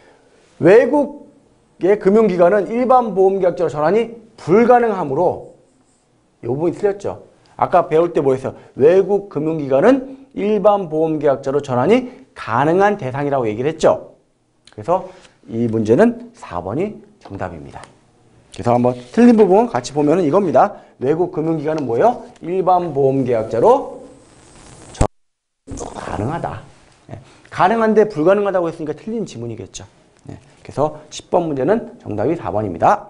외국의 금융기관은 일반 보험계약자로 전환이 불가능하므로 이 부분이 틀렸죠. 아까 배울 때 뭐 했어요? 외국 금융기관은 일반 보험계약자로 전환이 가능한 대상이라고 얘기를 했죠. 그래서 이 문제는 사 번이 정답입니다. 그래서 한번 틀린 부분 같이 보면은 이겁니다. 외국 금융기관은 뭐예요? 일반 보험계약자로 전환이 가능하다. 네. 가능한데 불가능하다고 했으니까 틀린 지문이겠죠. 네. 그래서 십 번 문제는 정답이 사 번입니다.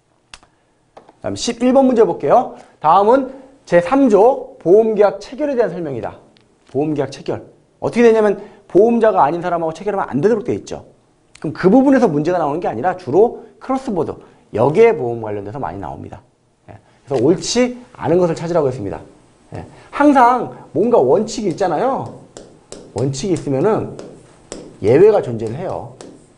다음 십일 번 문제 볼게요. 다음은 제삼 조 보험계약 체결에 대한 설명이다. 보험계약 체결. 어떻게 되냐면 보험자가 아닌 사람하고 체결하면 안 되도록 되어 있죠. 그럼 그 부분에서 문제가 나오는 게 아니라 주로 크로스보드, 여계보험 관련돼서 많이 나옵니다. 그래서 옳지 않은 것을 찾으라고 했습니다. 항상 뭔가 원칙이 있잖아요. 원칙이 있으면은 예외가 존재를 해요.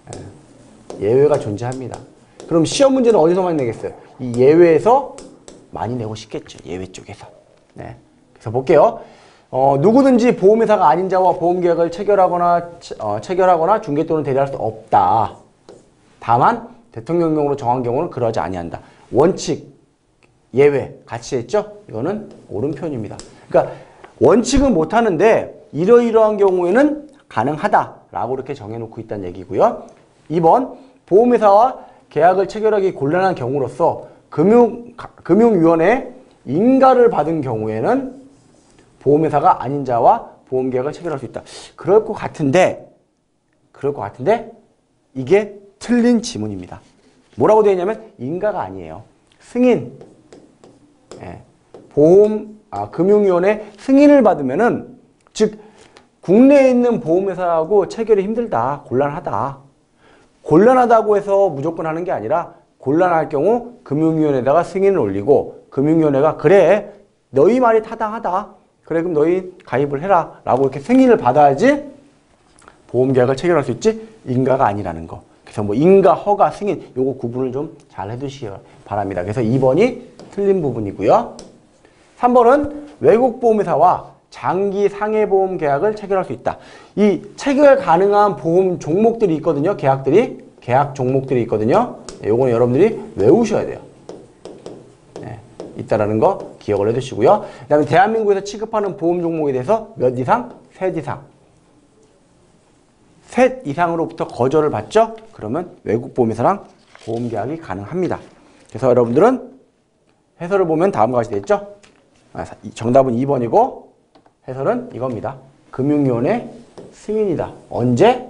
예외가 존재합니다. 그럼 시험 문제는 어디서 많이 내겠어요? 이 예외에서 많이 내고 싶겠죠. 예외 쪽에서. 네. 그래서 볼게요. 어, 누구든지 보험회사가 아닌 자와 보험계약을 체결하거나 어, 체결하거나 중개 또는 대리할 수 없다. 다만 대통령령으로 정한 경우는 그러지 아니한다. 원칙, 예외 같이 했죠? 이거는 옳은 표현입니다. 그러니까 원칙은 못하는데 이러이러한 경우에는 가능하다라고 이렇게 정해놓고 있다는 얘기고요. 이 번 보험회사와 계약을 체결하기 곤란한 경우로서 금융, 금융위원회 인가를 받은 경우에는 보험회사가 아닌 자와 보험계약을 체결할 수 있다. 그럴 것 같은데, 그럴 것 같은데, 이게 틀린 지문입니다. 뭐라고 되어 있냐면, 인가가 아니에요. 승인. 예. 보험, 아, 금융위원회 승인을 받으면은, 즉, 국내에 있는 보험회사하고 체결이 힘들다, 곤란하다. 곤란하다고 해서 무조건 하는 게 아니라, 곤란할 경우 금융위원회에다가 승인을 올리고, 금융위원회가, 그래, 너희 말이 타당하다. 그래 그럼 너희 가입을 해라 라고 이렇게 승인을 받아야지 보험계약을 체결할 수 있지 인가가 아니라는 거. 그래서 뭐 인가, 허가, 승인 요거 구분을 좀 잘 해두시기 바랍니다. 그래서 이 번이 틀린 부분이고요. 삼 번은 외국 보험회사와 장기 상해보험 계약을 체결할 수 있다. 이 체결 가능한 보험 종목들이 있거든요. 계약들이 계약 종목들이 있거든요. 요거는 여러분들이 외우셔야 돼요. 있다라는 거 기억을 해두시고요. 그 다음에 대한민국에서 취급하는 보험 종목에 대해서 몇 이상? 셋 이상. 셋 이상으로부터 거절을 받죠? 그러면 외국 보험회사랑 보험 계약이 가능합니다. 그래서 여러분들은 해설을 보면 다음과 같이 되겠죠? 정답은 이 번이고 해설은 이겁니다. 금융위원회 승인이다. 언제?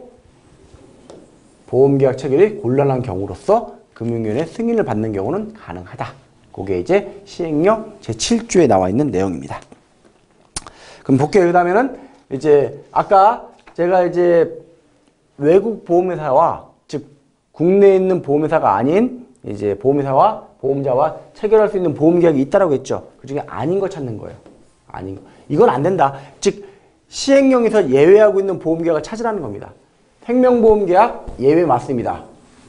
보험계약 체결이 곤란한 경우로서 금융위원회 승인을 받는 경우는 가능하다. 그게 이제 시행령 제칠 조에 나와 있는 내용입니다. 그럼 볼게요. 그 다음에는 이제 아까 제가 이제 외국 보험회사와 즉 국내에 있는 보험회사가 아닌 이제 보험회사와 보험자와 체결할 수 있는 보험계약이 있다라고 했죠. 그 중에 아닌 거 찾는 거예요. 아닌 거. 이건 안 된다. 즉 시행령에서 예외하고 있는 보험계약을 찾으라는 겁니다. 생명보험계약 예외 맞습니다.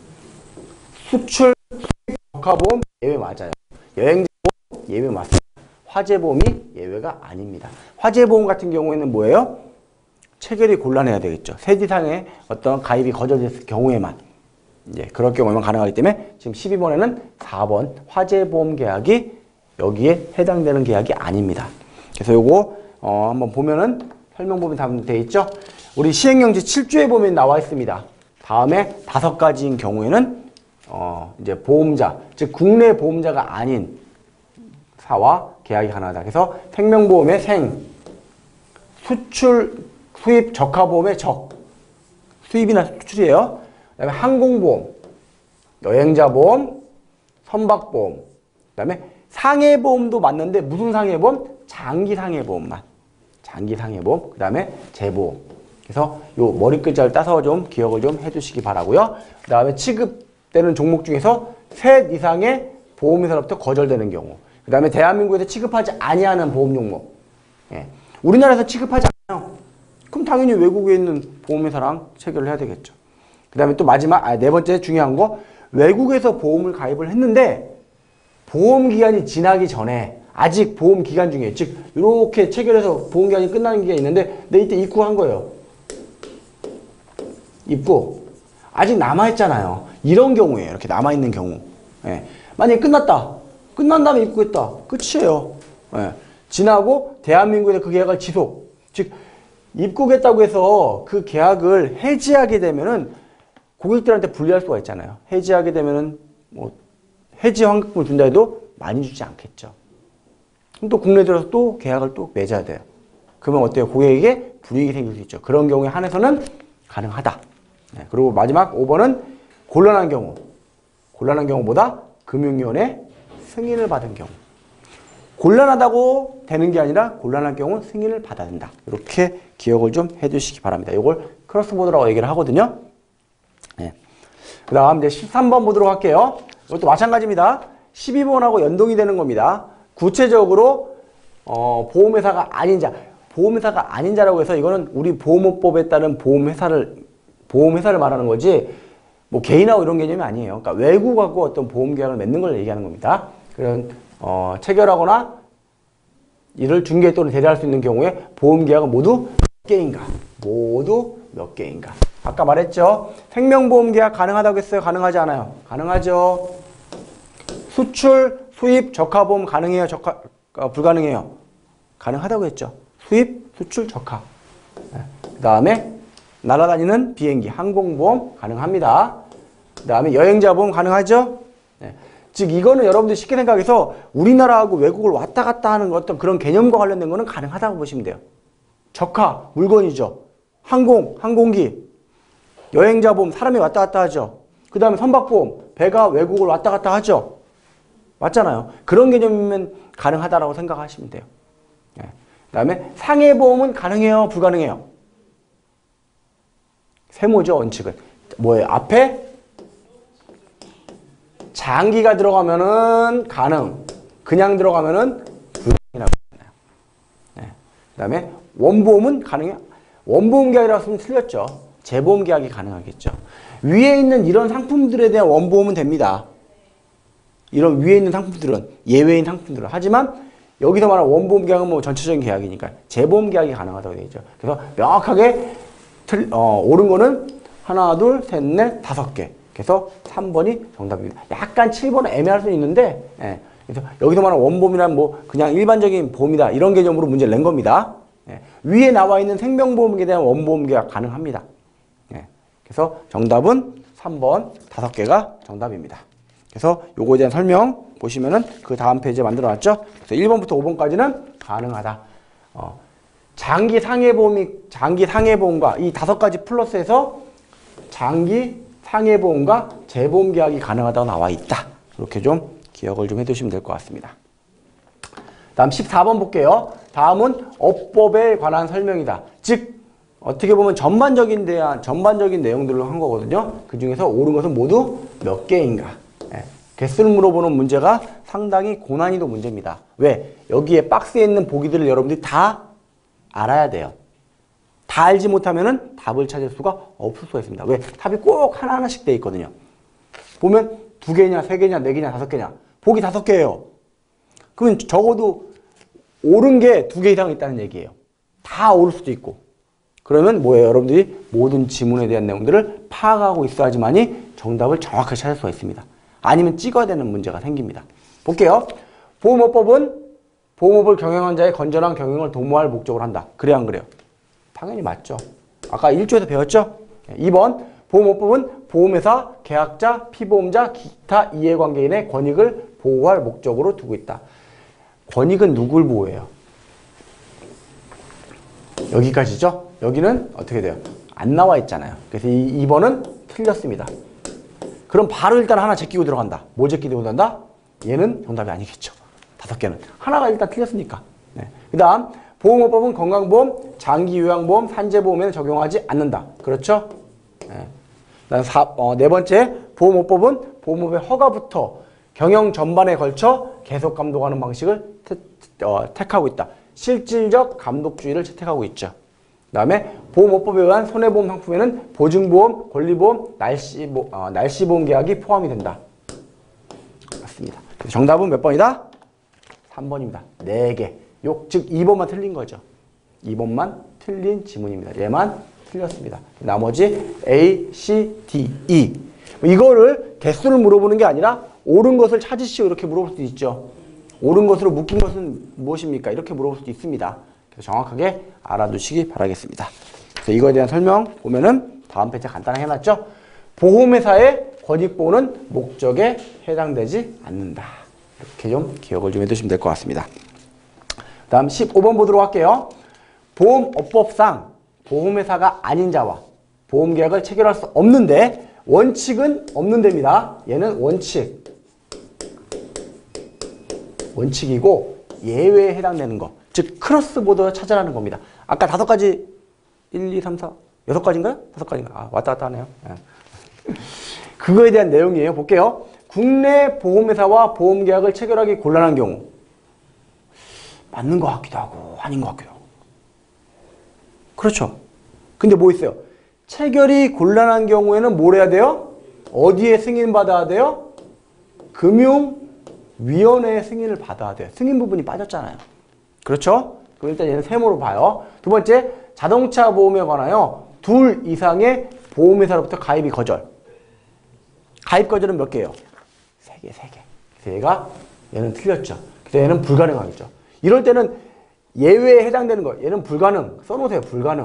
수출 적하보험 예외 맞아요. 여행보험 예외 맞습니다. 화재보험이 예외가 아닙니다. 화재보험 같은 경우에는 뭐예요? 체결이 곤란해야 되겠죠. 셋 이상의 어떤 가입이 거절됐을 경우에만 이제 그럴 경우에만 가능하기 때문에 지금 십이 번에는 사 번 화재보험 계약이 여기에 해당되는 계약이 아닙니다. 그래서 요거 어, 한번 보면은 설명 보면 다 되어 있죠. 우리 시행령지 칠 조에 보면 나와 있습니다. 다음에 다섯 가지인 경우에는 어, 이제 보험자, 즉 국내 보험자가 아닌 사와 계약이 가능하다. 그래서 생명보험의 생, 수출, 수입, 적하보험의 적, 수입이나 수출이에요. 그 다음에 항공보험, 여행자보험, 선박보험, 그 다음에 상해보험도 맞는데 무슨 상해보험? 장기상해보험만. 장기상해보험, 그 다음에 재보험. 그래서 요 머리 글자를 따서 좀 기억을 좀 해주시기 바라고요. 그 다음에 취급되는 종목 중에서 셋 이상의 보험회사로부터 거절되는 경우. 그 다음에 대한민국에서 취급하지 아니하는 보험 종목. 예. 우리나라에서 취급하지 않아요. 그럼 당연히 외국에 있는 보험회사랑 체결을 해야 되겠죠. 그 다음에 또 마지막, 아, 네 번째 중요한 거, 외국에서 보험을 가입을 했는데 보험기간이 지나기 전에 아직 보험기간 중에, 즉 이렇게 체결해서 보험기간이 끝나는 게 있는데 내 이때 입구한 거예요. 입구. 아직 남아있잖아요. 이런 경우에요. 이렇게 남아있는 경우. 예. 만약에 끝났다. 끝난 다음에 입구했다. 끝이에요. 예. 지나고 대한민국에서 그 계약을 지속. 즉 입국했다고 해서 그 계약을 해지하게 되면은 고객들한테 불리할 수가 있잖아요. 해지하게 되면은 뭐 해지 환급금을 준다 해도 많이 주지 않겠죠. 그럼 또 국내에 들어서 또 계약을 또 맺어야 돼요. 그러면 어때요? 고객에게 불이익이 생길 수 있죠. 그런 경우에 한해서는 가능하다. 네. 그리고 마지막 오 번은 곤란한 경우. 곤란한 경우보다 금융위원회 승인을 받은 경우. 곤란하다고 되는 게 아니라 곤란한 경우는 승인을 받아야 된다. 이렇게 기억을 좀 해주시기 바랍니다. 이걸 크로스보드라고 얘기를 하거든요. 네. 그 다음 이제 십삼 번 보도록 할게요. 이것도 마찬가지입니다. 십이 번하고 연동이 되는 겁니다. 구체적으로 어, 보험회사가 아닌 자, 보험회사가 아닌 자라고 해서 이거는 우리 보험업법에 따른 보험회사를 보험회사를 말하는 거지 뭐 개인하고 이런 개념이 아니에요. 그러니까 외국하고 어떤 보험계약을 맺는 걸 얘기하는 겁니다. 그런 어, 체결하거나 이를 중개 또는 대리할 수 있는 경우에 보험계약은 모두 몇 개인가? 모두 몇 개인가? 아까 말했죠. 생명보험계약 가능하다고 했어요? 가능하지 않아요? 가능하죠. 수출, 수입, 적하보험 가능해요? 적하, 어, 불가능해요? 가능하다고 했죠. 수입, 수출, 적하. 네. 그 다음에 날아다니는 비행기, 항공보험 가능합니다. 그 다음에 여행자보험 가능하죠? 네. 즉 이거는 여러분들 쉽게 생각해서 우리나라하고 외국을 왔다 갔다 하는 어떤 그런 개념과 관련된 거는 가능하다고 보시면 돼요. 적하, 물건이죠. 항공, 항공기. 여행자보험, 사람이 왔다 갔다 하죠. 그 다음에 선박보험, 배가 외국을 왔다 갔다 하죠. 맞잖아요. 그런 개념이면 가능하다라고 생각하시면 돼요. 네. 그 다음에 상해보험은 가능해요? 불가능해요? 세모죠, 원칙은. 뭐예요? 앞에 장기가 들어가면은 가능, 그냥 들어가면은 불가능이라고 하잖아요. 네. 그 다음에 원보험은 가능해요? 원보험 계약이라고 하면 틀렸죠. 재보험 계약이 가능하겠죠. 위에 있는 이런 상품들에 대한 원보험은 됩니다. 이런 위에 있는 상품들은, 예외인 상품들은. 하지만 여기서 말하는 원보험 계약은 뭐 전체적인 계약이니까 재보험 계약이 가능하다고 되어 있죠. 그래서 명확하게 틀, 어, 옳은 거는 하나, 둘, 셋, 넷, 다섯 개. 그래서 삼 번이 정답입니다. 약간 칠 번은 애매할 수 있는데, 예. 그래서 여기서 말하는 원보험이란 뭐 그냥 일반적인 보험이다. 이런 개념으로 문제를 낸 겁니다. 예. 위에 나와 있는 생명보험에 대한 원보험 계약 가능합니다. 예. 그래서 정답은 삼 번 다섯 개가 정답입니다. 그래서 요거에 대한 설명 보시면은 그 다음 페이지에 만들어 놨죠. 그래서 일 번부터 오 번까지는 가능하다. 어. 장기 상해보험이, 장기 상해보험과 이 다섯 가지 플러스해서 장기 상해보험과 재보험 계약이 가능하다고 나와 있다. 이렇게 좀 기억을 좀 해두시면 될 것 같습니다. 다음 십사 번 볼게요. 다음은 업법에 관한 설명이다. 즉 어떻게 보면 전반적인 대한 전반적인 내용들로 한 거거든요. 그 중에서 옳은 것은 모두 몇 개인가. 예. 개수를 물어보는 문제가 상당히 고난이도 문제입니다. 왜? 여기에 박스에 있는 보기들을 여러분들이 다 알아야 돼요. 다 알지 못하면은 답을 찾을 수가 없을 수가 있습니다. 왜? 답이 꼭 하나하나씩 돼 있거든요. 보면 두 개냐, 세 개냐, 네 개냐, 다섯 개냐. 보기 다섯 개예요. 그러면 적어도 옳은 게 두 개 이상 있다는 얘기예요. 다 옳을 수도 있고. 그러면 뭐예요? 여러분들이 모든 지문에 대한 내용들을 파악하고 있어야지만이 정답을 정확하게 찾을 수가 있습니다. 아니면 찍어야 되는 문제가 생깁니다. 볼게요. 보험업법은 보험업을 경영한 자의 건전한 경영을 도모할 목적으로 한다. 그래 안 그래요? 당연히 맞죠. 아까 일 조에서 배웠죠? 이 번 보험업법은 보험회사, 계약자, 피보험자, 기타 이해관계인의 권익을 보호할 목적으로 두고 있다. 권익은 누굴 보호해요? 여기까지죠? 여기는 어떻게 돼요? 안 나와 있잖아요. 그래서 이 이 번은 틀렸습니다. 그럼 바로 일단 하나 제끼고 들어간다. 뭐 제끼고 들어간다? 얘는 정답이 아니겠죠. 다섯 개는. 하나가 일단 틀렸으니까. 네. 그 다음 보험업법은 건강보험, 장기요양보험, 산재보험에는 적용하지 않는다. 그렇죠? 네. 그다음 사, 어, 네 번째 보험업법은 보험업의 허가부터 경영 전반에 걸쳐 계속 감독하는 방식을 태, 어, 택하고 있다. 실질적 감독주의를 채택하고 있죠. 그 다음에 보험업법에 의한 손해보험 상품에는 보증보험, 권리보험, 날씨보, 어, 날씨보험 계약이 포함이 된다. 맞습니다. 정답은 몇 번이다? 삼 번입니다. 네 개. 요, 즉 이 번만 틀린 거죠. 이 번만 틀린 지문입니다. 얘만 틀렸습니다. 나머지 A, C, D, E. 이거를 개수를 물어보는 게 아니라 옳은 것을 찾으시오 이렇게 물어볼 수도 있죠. 옳은 것으로 묶인 것은 무엇입니까? 이렇게 물어볼 수도 있습니다. 그래서 정확하게 알아두시기 바라겠습니다. 그래서 이거에 대한 설명 보면은 다음 페이지에 간단하게 해놨죠. 보험회사의 권익보호는 목적에 해당되지 않는다. 이렇게 좀 기억을 좀 해두시면 될 것 같습니다. 다음 십오 번 보도록 할게요. 보험업법상 보험회사가 아닌 자와 보험계약을 체결할 수 없는데 원칙은 없는 데입니다. 얘는 원칙. 원칙이고 예외에 해당되는 거. 즉 크로스보더 찾아라는 겁니다. 아까 다섯 가지 일, 이, 삼, 사 여섯 가지인가요? 다섯 가지인가? 아, 왔다 갔다 하네요. 네. 그거에 대한 내용이에요. 볼게요. 국내 보험회사와 보험계약을 체결하기 곤란한 경우 맞는 것 같기도 하고 아닌 것 같기도 하고 그렇죠. 근데 뭐 있어요? 체결이 곤란한 경우에는 뭘 해야 돼요? 어디에 승인받아야 돼요? 금융위원회의 승인을 받아야 돼요. 승인 부분이 빠졌잖아요. 그렇죠? 그럼 일단 얘는 세모로 봐요. 두 번째, 자동차 보험에 관하여 둘 이상의 보험회사로부터 가입이 거절. 가입 거절은 몇 개예요? 세 개, 세 개. 그래서 얘가 얘는 틀렸죠. 그래서 얘는 불가능하겠죠. 이럴 때는 예외에 해당되는 거. 얘는 불가능. 써놓으세요. 불가능.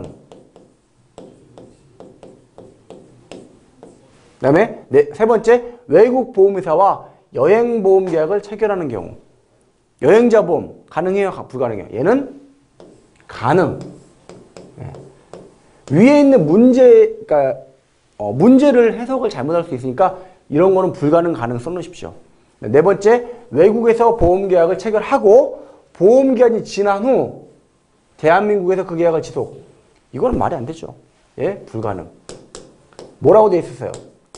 그 다음에 네, 세 번째, 외국 보험회사와 여행보험 계약을 체결하는 경우. 여행자 보험 가능해요? 불가능해요? 얘는 가능. 네. 위에 있는 문제, 그러니까 어, 문제를 해석을 잘못할 수 있으니까 이런 거는 불가능, 가능 써놓으십시오. 네 번째, 외국에서 보험 계약을 체결하고 보험 기간이 지난 후 대한민국에서 그 계약을 지속. 이거는 말이 안 되죠. 예, 불가능. 뭐라고 돼 있었어요?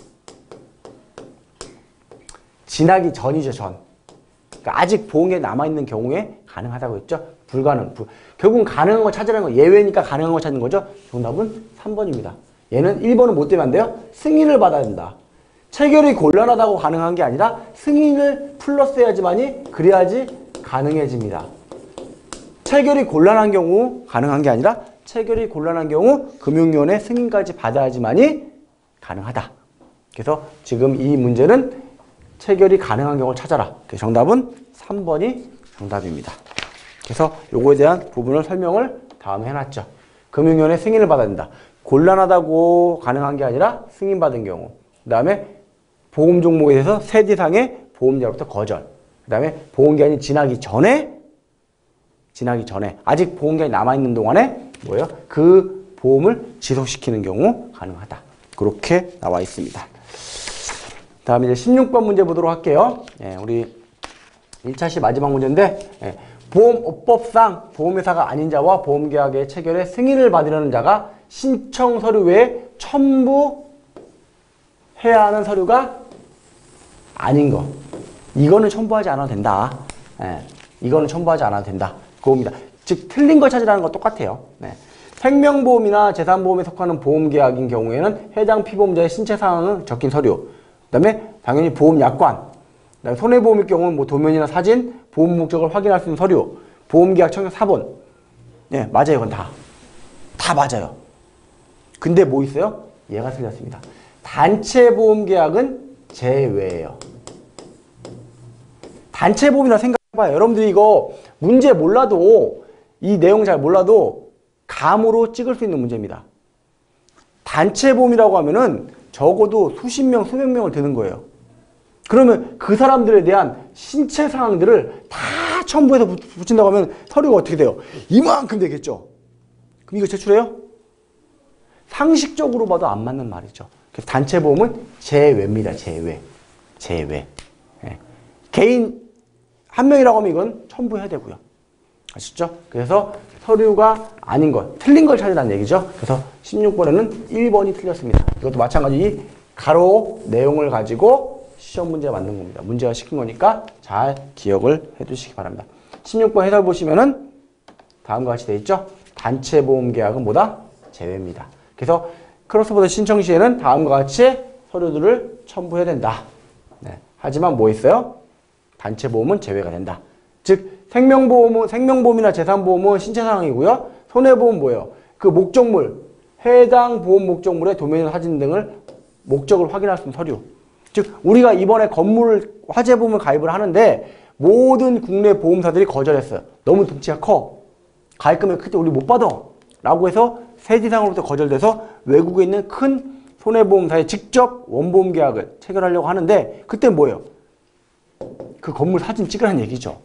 지나기 전이죠, 전. 그러니까 아직 보험에 남아있는 경우에 가능하다고 했죠? 불가능. 불... 결국은 가능한 거 찾으라는 거, 예외니까 가능한 거 찾는 거죠? 정답은 삼 번입니다. 얘는 일 번은 뭐 때문에 안 돼요? 승인을 받아야 된다. 체결이 곤란하다고 가능한 게 아니라 승인을 플러스 해야지만이 그래야지 가능해집니다. 체결이 곤란한 경우 가능한 게 아니라 체결이 곤란한 경우 금융위원회 승인까지 받아야지만이 가능하다. 그래서 지금 이 문제는 체결이 가능한 경우를 찾아라. 그래서 정답은 삼 번이 정답입니다. 그래서 요거에 대한 부분을 설명을 다음에 해놨죠. 금융위원회 승인을 받아야 된다. 곤란하다고 가능한 게 아니라 승인받은 경우. 그 다음에 보험 종목에 대해서 세 이상의 보험자로부터 거절. 그 다음에 보험기간이 지나기 전에 지나기 전에 아직 보험기간이 남아있는 동안에 뭐예요? 그 보험을 지속시키는 경우 가능하다. 그렇게 나와 있습니다. 다음 이제 십육 번 문제 보도록 할게요. 예, 우리 일 차 시 마지막 문제인데 예, 보험업법상 보험회사가 아닌 자와 보험계약의 체결에 승인을 받으려는 자가 신청 서류 외에 첨부해야 하는 서류가 아닌 거. 이거는 첨부하지 않아도 된다. 예, 이거는 첨부하지 않아도 된다. 그겁니다. 즉 틀린 걸 찾으라는 거 똑같아요. 네. 생명보험이나 재산보험에 속하는 보험계약인 경우에는 해당 피보험자의 신체 상황을 적힌 서류. 그 다음에 당연히 보험약관. 그다음에 손해보험일 경우는 뭐 도면이나 사진, 보험 목적을 확인할 수 있는 서류, 보험계약 청약 사본. 네, 맞아요. 이건 다. 다 맞아요. 근데 뭐 있어요? 얘가 틀렸습니다. 단체보험계약은 제외예요. 단체보험이나 생각 봐요. 여러분들이 이거 문제 몰라도 이 내용 잘 몰라도 감으로 찍을 수 있는 문제입니다. 단체보험이라고 하면은 적어도 수십 명, 수백 명을 드는 거예요. 그러면 그 사람들에 대한 신체 상황들을 다 첨부해서 붙인다고 하면 서류가 어떻게 돼요? 이만큼 되겠죠? 그럼 이거 제출해요? 상식적으로 봐도 안 맞는 말이죠. 그래서 단체보험은 제외입니다. 제외. 제외. 예. 개인 한 명이라고 하면 이건 첨부해야 되고요. 아시죠? 그래서 서류가 아닌 것, 틀린 걸 찾으라는 얘기죠. 그래서 십육 번에는 일 번이 틀렸습니다. 이것도 마찬가지 가로 내용을 가지고 시험 문제 만든 겁니다. 문제가 시킨 거니까 잘 기억을 해두시기 바랍니다. 십육 번 해설 보시면은 다음과 같이 돼 있죠. 단체보험 계약은 뭐다? 제외입니다. 그래서 크로스보더 신청 시에는 다음과 같이 서류들을 첨부해야 된다. 네. 하지만 뭐 있어요? 단체보험은 제외가 된다. 즉 생명보험은 생명보험이나 재산보험은 신체 상황이고요. 손해보험 뭐예요? 그 목적물, 해당 보험 목적물의 도면 사진 등을 목적을 확인할 수 있는 서류. 즉 우리가 이번에 건물 화재보험을 가입을 하는데 모든 국내 보험사들이 거절했어요. 너무 등치가 커. 가입금액 크때 우리 못 받아. 라고 해서 세지상으로부터 거절돼서 외국에 있는 큰 손해보험사에 직접 원보험 계약을 체결하려고 하는데 그때 뭐예요? 그 건물 사진 찍으라는 얘기죠.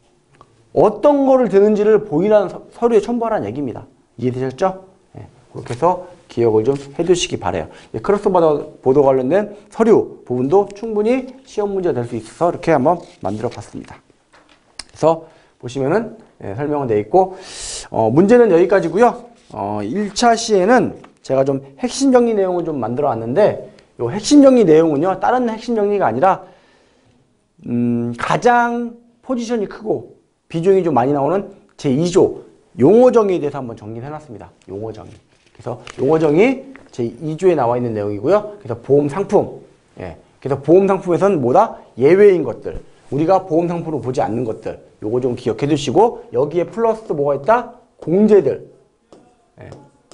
어떤 거를 드는지를 보이라는 서류에 첨부하라는 얘기입니다. 이해되셨죠? 네, 그렇게 해서 기억을 좀 해두시기 바래요. 네, 크로스보더 관련된 서류 부분도 충분히 시험 문제가 될 수 있어서 이렇게 한번 만들어 봤습니다. 그래서 보시면은 네, 설명은 되어 있고 어, 문제는 여기까지고요. 어, 일 차 시에는 제가 좀 핵심 정리 내용을 좀 만들어 왔는데 이 핵심 정리 내용은요. 다른 핵심 정리가 아니라 음, 가장 포지션이 크고 비중이 좀 많이 나오는 제이 조 용어 정의에 대해서 한번 정리를 해놨습니다. 용어 정의. 그래서 용어 정의 제이 조에 나와 있는 내용이고요. 그래서 보험 상품. 예. 그래서 보험 상품에서는 뭐다? 예외인 것들. 우리가 보험 상품으로 보지 않는 것들. 요거 좀 기억해 두시고 여기에 플러스 뭐가 있다? 공제들. 예.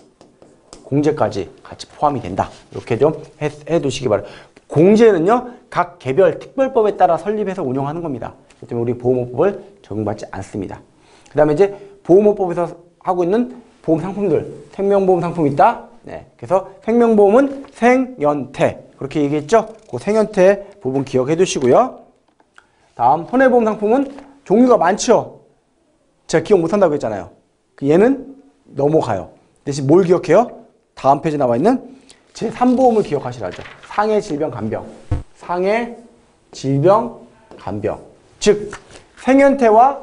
공제까지 같이 포함이 된다. 이렇게 좀 해, 해 두시기 바랍니다. 공제는요. 각 개별 특별법에 따라 설립해서 운영하는 겁니다. 그렇기 때문에 우리 보험업법을 적용받지 않습니다. 그 다음에 이제 보험업법에서 하고 있는 보험 상품들, 생명보험 상품이 있다. 네. 그래서 생명보험은 생연태. 그렇게 얘기했죠? 그 생연태 부분 기억해 두시고요. 다음, 손해보험 상품은 종류가 많죠? 제가 기억 못한다고 했잖아요. 얘는 넘어가요. 대신 뭘 기억해요? 다음 페이지에 나와 있는 제삼 보험을 기억하시라죠. 상해, 질병, 간병. 상해, 질병, 간병. 즉 생연태와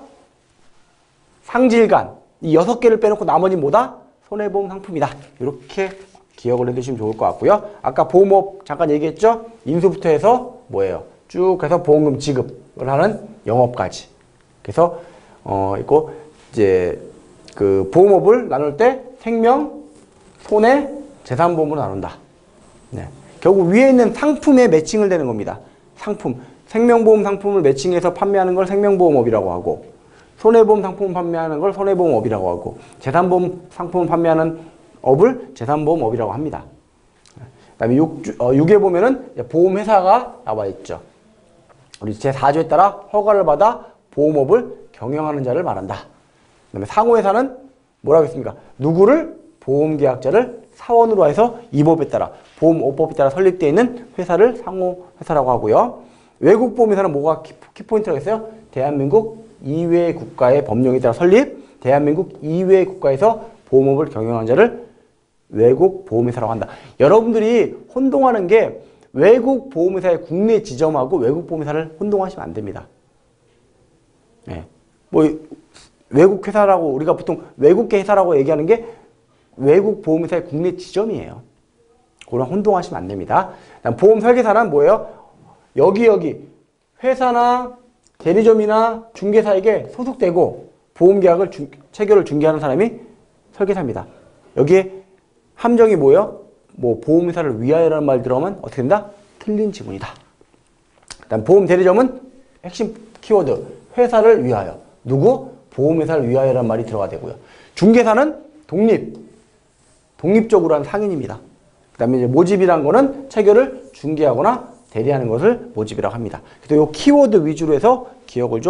상질간 이 여섯 개를 빼놓고 나머지 뭐다? 손해보험 상품이다. 이렇게 기억을 해두시면 좋을 것 같고요. 아까 보험업 잠깐 얘기했죠? 인수부터 해서 뭐예요? 쭉 해서 보험금 지급을 하는 영업까지. 그래서 어 있고 이제 그 보험업을 나눌 때 생명, 손해, 재산보험으로 나눈다. 네. 결국 위에 있는 상품에 매칭을 되는 겁니다. 상품. 생명보험 상품을 매칭해서 판매하는 걸 생명보험업이라고 하고 손해보험 상품을 판매하는 걸 손해보험업이라고 하고 재산보험 상품을 판매하는 업을 재산보험업이라고 합니다. 그 다음에 육 에 보면은 보험회사가 나와 있죠. 우리 제사 조에 따라 허가를 받아 보험업을 경영하는 자를 말한다. 그 다음에 상호회사는 뭐라고 했습니까? 누구를? 보험계약자를 사원으로 해서 이 법에 따라 보험업법에 따라 설립되어 있는 회사를 상호회사라고 하고요. 외국 보험회사는 뭐가 키, 키포인트라고 했어요? 대한민국 이외의 국가의 법령에 따라 설립, 대한민국 이외의 국가에서 보험업을 경영하는 자를 외국 보험회사라고 한다. 여러분들이 혼동하는 게 외국 보험회사의 국내 지점하고 외국 보험회사를 혼동하시면 안 됩니다. 네. 뭐 외국 회사라고 우리가 보통 외국계 회사라고 얘기하는 게 외국 보험회사의 국내 지점이에요. 그런 혼동하시면 안 됩니다. 보험 설계사는 뭐예요? 여기 여기 회사나 대리점이나 중개사에게 소속되고 보험계약을 중, 체결을 중개하는 사람이 설계사입니다. 여기에 함정이 뭐예요? 뭐 보험회사를 위하여라는 말 들어오면 어떻게 된다? 틀린 지문이다. 그다음 보험 대리점은 핵심 키워드 회사를 위하여. 누구? 보험회사를 위하여라는 말이 들어가 되고요. 중개사는 독립, 독립적으로 한 상인입니다. 그 다음에 이제 모집이라는 거는 체결을 중개하거나 대리하는 것을 모집이라고 합니다. 그래서 이 키워드 위주로 해서 기억을 좀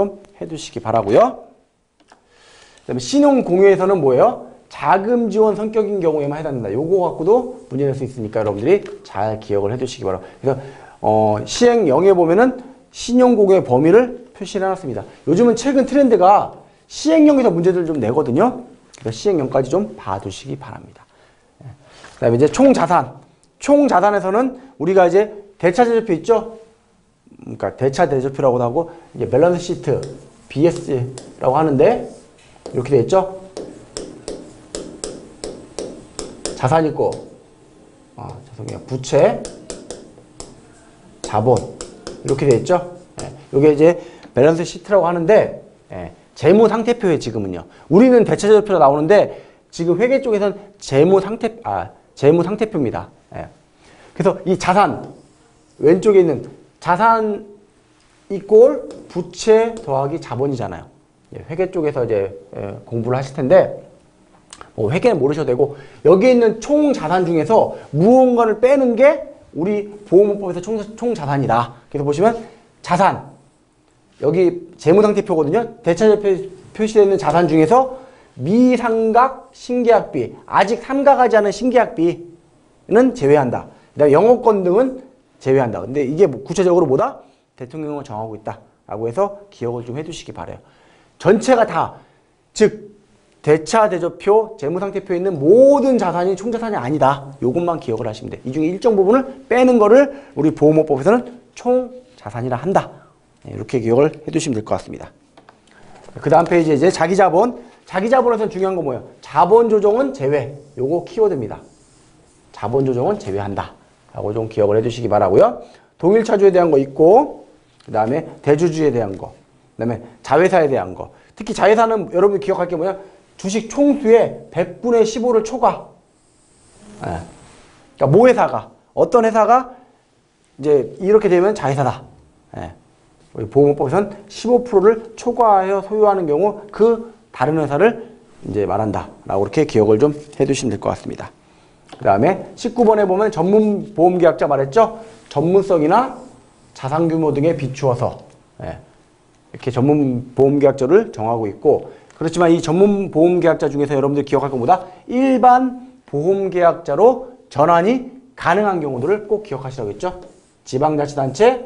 해두시기 바라고요. 그다음에 신용 공유에서는 뭐예요? 자금 지원 성격인 경우에만 해당된다. 요거 갖고도 문제 낼 수 있으니까 여러분들이 잘 기억을 해두시기 바랍니다. 그래서 어, 시행 영에 보면은 신용 공유의 범위를 표시를 해놨습니다. 요즘은 최근 트렌드가 시행령에서 문제들 좀 내거든요. 그래서 시행령까지 좀 봐두시기 바랍니다. 그다음에 이제 총 자산. 총 자산에서는 우리가 이제 대차 대조표 있죠? 그러니까 대차 대조표라고도 하고 이제 밸런스 시트 비에스라고 하는데 이렇게 돼 있죠? 자산 있고, 아, 죄송해요. 부채, 자본 이렇게 돼 있죠? 예, 이게 이제 밸런스 시트라고 하는데 예, 재무 상태표에 지금은요. 우리는 대차 대조표가 나오는데 지금 회계 쪽에서는 재무 상태 아 재무 상태표입니다. 예. 그래서 이 자산 왼쪽에 있는 자산 이꼴 부채 더하기 자본이잖아요. 예, 회계 쪽에서 이제 예, 공부를 하실 텐데 뭐 회계는 모르셔도 되고 여기 있는 총 자산 중에서 무언가를 빼는 게 우리 보험업법에서 총, 총 자산이다. 그래서 보시면 자산 여기 재무상태표거든요. 대차대표에 표시되어 있는 자산 중에서 미상각 신계약비 아직 삼각하지 않은 신계약비는 제외한다. 그다음에 영업권 등은 제외한다. 근데 이게 구체적으로 뭐다? 대통령을 정하고 있다라고 해서 기억을 좀 해두시기 바래요. 전체가 다 즉 대차 대조표 재무상태표에 있는 모든 자산이 총자산이 아니다. 이것만 기억을 하시면 돼. 이 중에 일정 부분을 빼는 거를 우리 보험업법에서는 총자산이라 한다. 이렇게 기억을 해두시면 될 것 같습니다. 그 다음 페이지에 이제 자기자본. 자기자본에서는 중요한 거 뭐예요? 자본 조정은 제외. 요거 키워드입니다. 자본 조정은 제외한다. 라고 좀 기억을 해두시기 바라고요. 동일차주에 대한 거 있고, 그 다음에 대주주에 대한 거, 그 다음에 자회사에 대한 거. 특히 자회사는 여러분들 기억할 게 뭐냐? 주식 총수의 백분의 십오를 초과. 예. 그러니까 모 회사가, 어떤 회사가 이제 이렇게 되면 자회사다. 예. 우리 보험업법에서는 십오 퍼센트를 초과하여 소유하는 경우 그 다른 회사를 이제 말한다. 라고 이렇게 기억을 좀 해두시면 될 것 같습니다. 그 다음에 십구 번에 보면 전문 보험계약자 말했죠? 전문성이나 자산 규모 등에 비추어서 예. 이렇게 전문 보험계약자를 정하고 있고 그렇지만 이 전문 보험계약자 중에서 여러분들 기억할 것보다 일반 보험계약자로 전환이 가능한 경우들을 꼭 기억하시라고 했죠. 지방자치단체,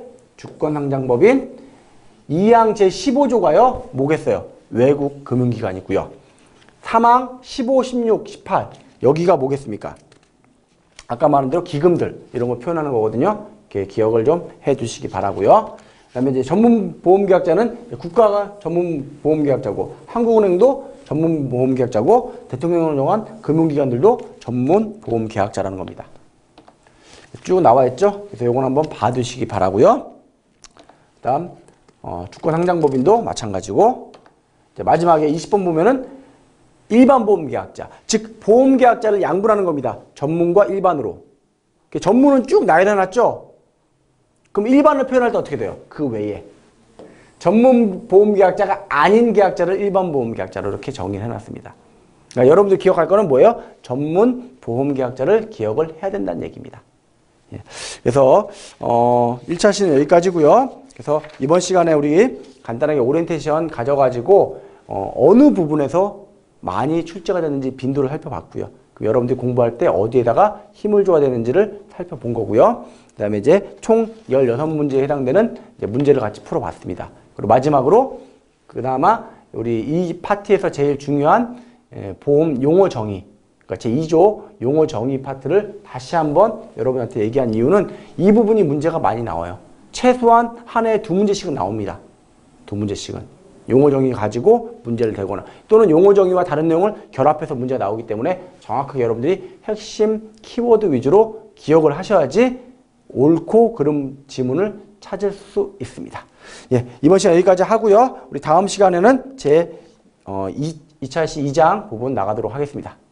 주권상장법인, 이 항 제십오 조가요. 뭐겠어요? 외국 금융기관이고요. 삼 항 십오, 십육, 십팔 여기가 뭐겠습니까? 아까 말한 대로 기금들 이런 거 표현하는 거거든요. 이렇게 기억을 좀 해주시기 바라고요. 그다음에 이제 전문 보험계약자는 국가가 전문 보험계약자고 한국은행도 전문 보험계약자고 대통령을 정한 금융기관들도 전문 보험계약자라는 겁니다. 쭉 나와 있죠. 그래서 이건 한번 봐두시기 바라고요. 그다음 어, 주권상장법인도 마찬가지고 이제 마지막에 이십 번 보면은 일반 보험계약자, 즉 보험계약자를 양분하는 겁니다. 전문과 일반으로. 전문은 쭉 나열해놨죠. 그럼 일반을 표현할 때 어떻게 돼요? 그 외에. 전문 보험계약자가 아닌 계약자를 일반 보험계약자로 이렇게 정의를 해놨습니다. 그러니까 여러분들 기억할 거는 뭐예요? 전문 보험계약자를 기억을 해야 된다는 얘기입니다. 예. 그래서 어, 일 차 시는 여기까지고요. 그래서 이번 시간에 우리 간단하게 오리엔테이션 가져가지고 어, 어느 부분에서 많이 출제가 되는지 빈도를 살펴봤고요. 그럼 여러분들이 공부할 때 어디에다가 힘을 줘야 되는지를 살펴본 거고요. 그 다음에 이제 총 열여섯 문제에 해당되는 이제 문제를 같이 풀어봤습니다. 그리고 마지막으로 그나마 우리 이 파트에서 제일 중요한 보험 용어 정의, 그러니까 제이 조 용어 정의 파트를 다시 한번 여러분한테 얘기한 이유는 이 부분이 문제가 많이 나와요. 최소한 한 해에 두 문제씩은 나옵니다. 두 문제씩은. 용어 정의 가지고 문제를 대거나 또는 용어 정의와 다른 내용을 결합해서 문제가 나오기 때문에 정확하게 여러분들이 핵심 키워드 위주로 기억을 하셔야지 옳고 그름 지문을 찾을 수 있습니다. 예, 이번 시간 여기까지 하고요. 우리 다음 시간에는 제 어, 이 차 시 이 장 부분 나가도록 하겠습니다.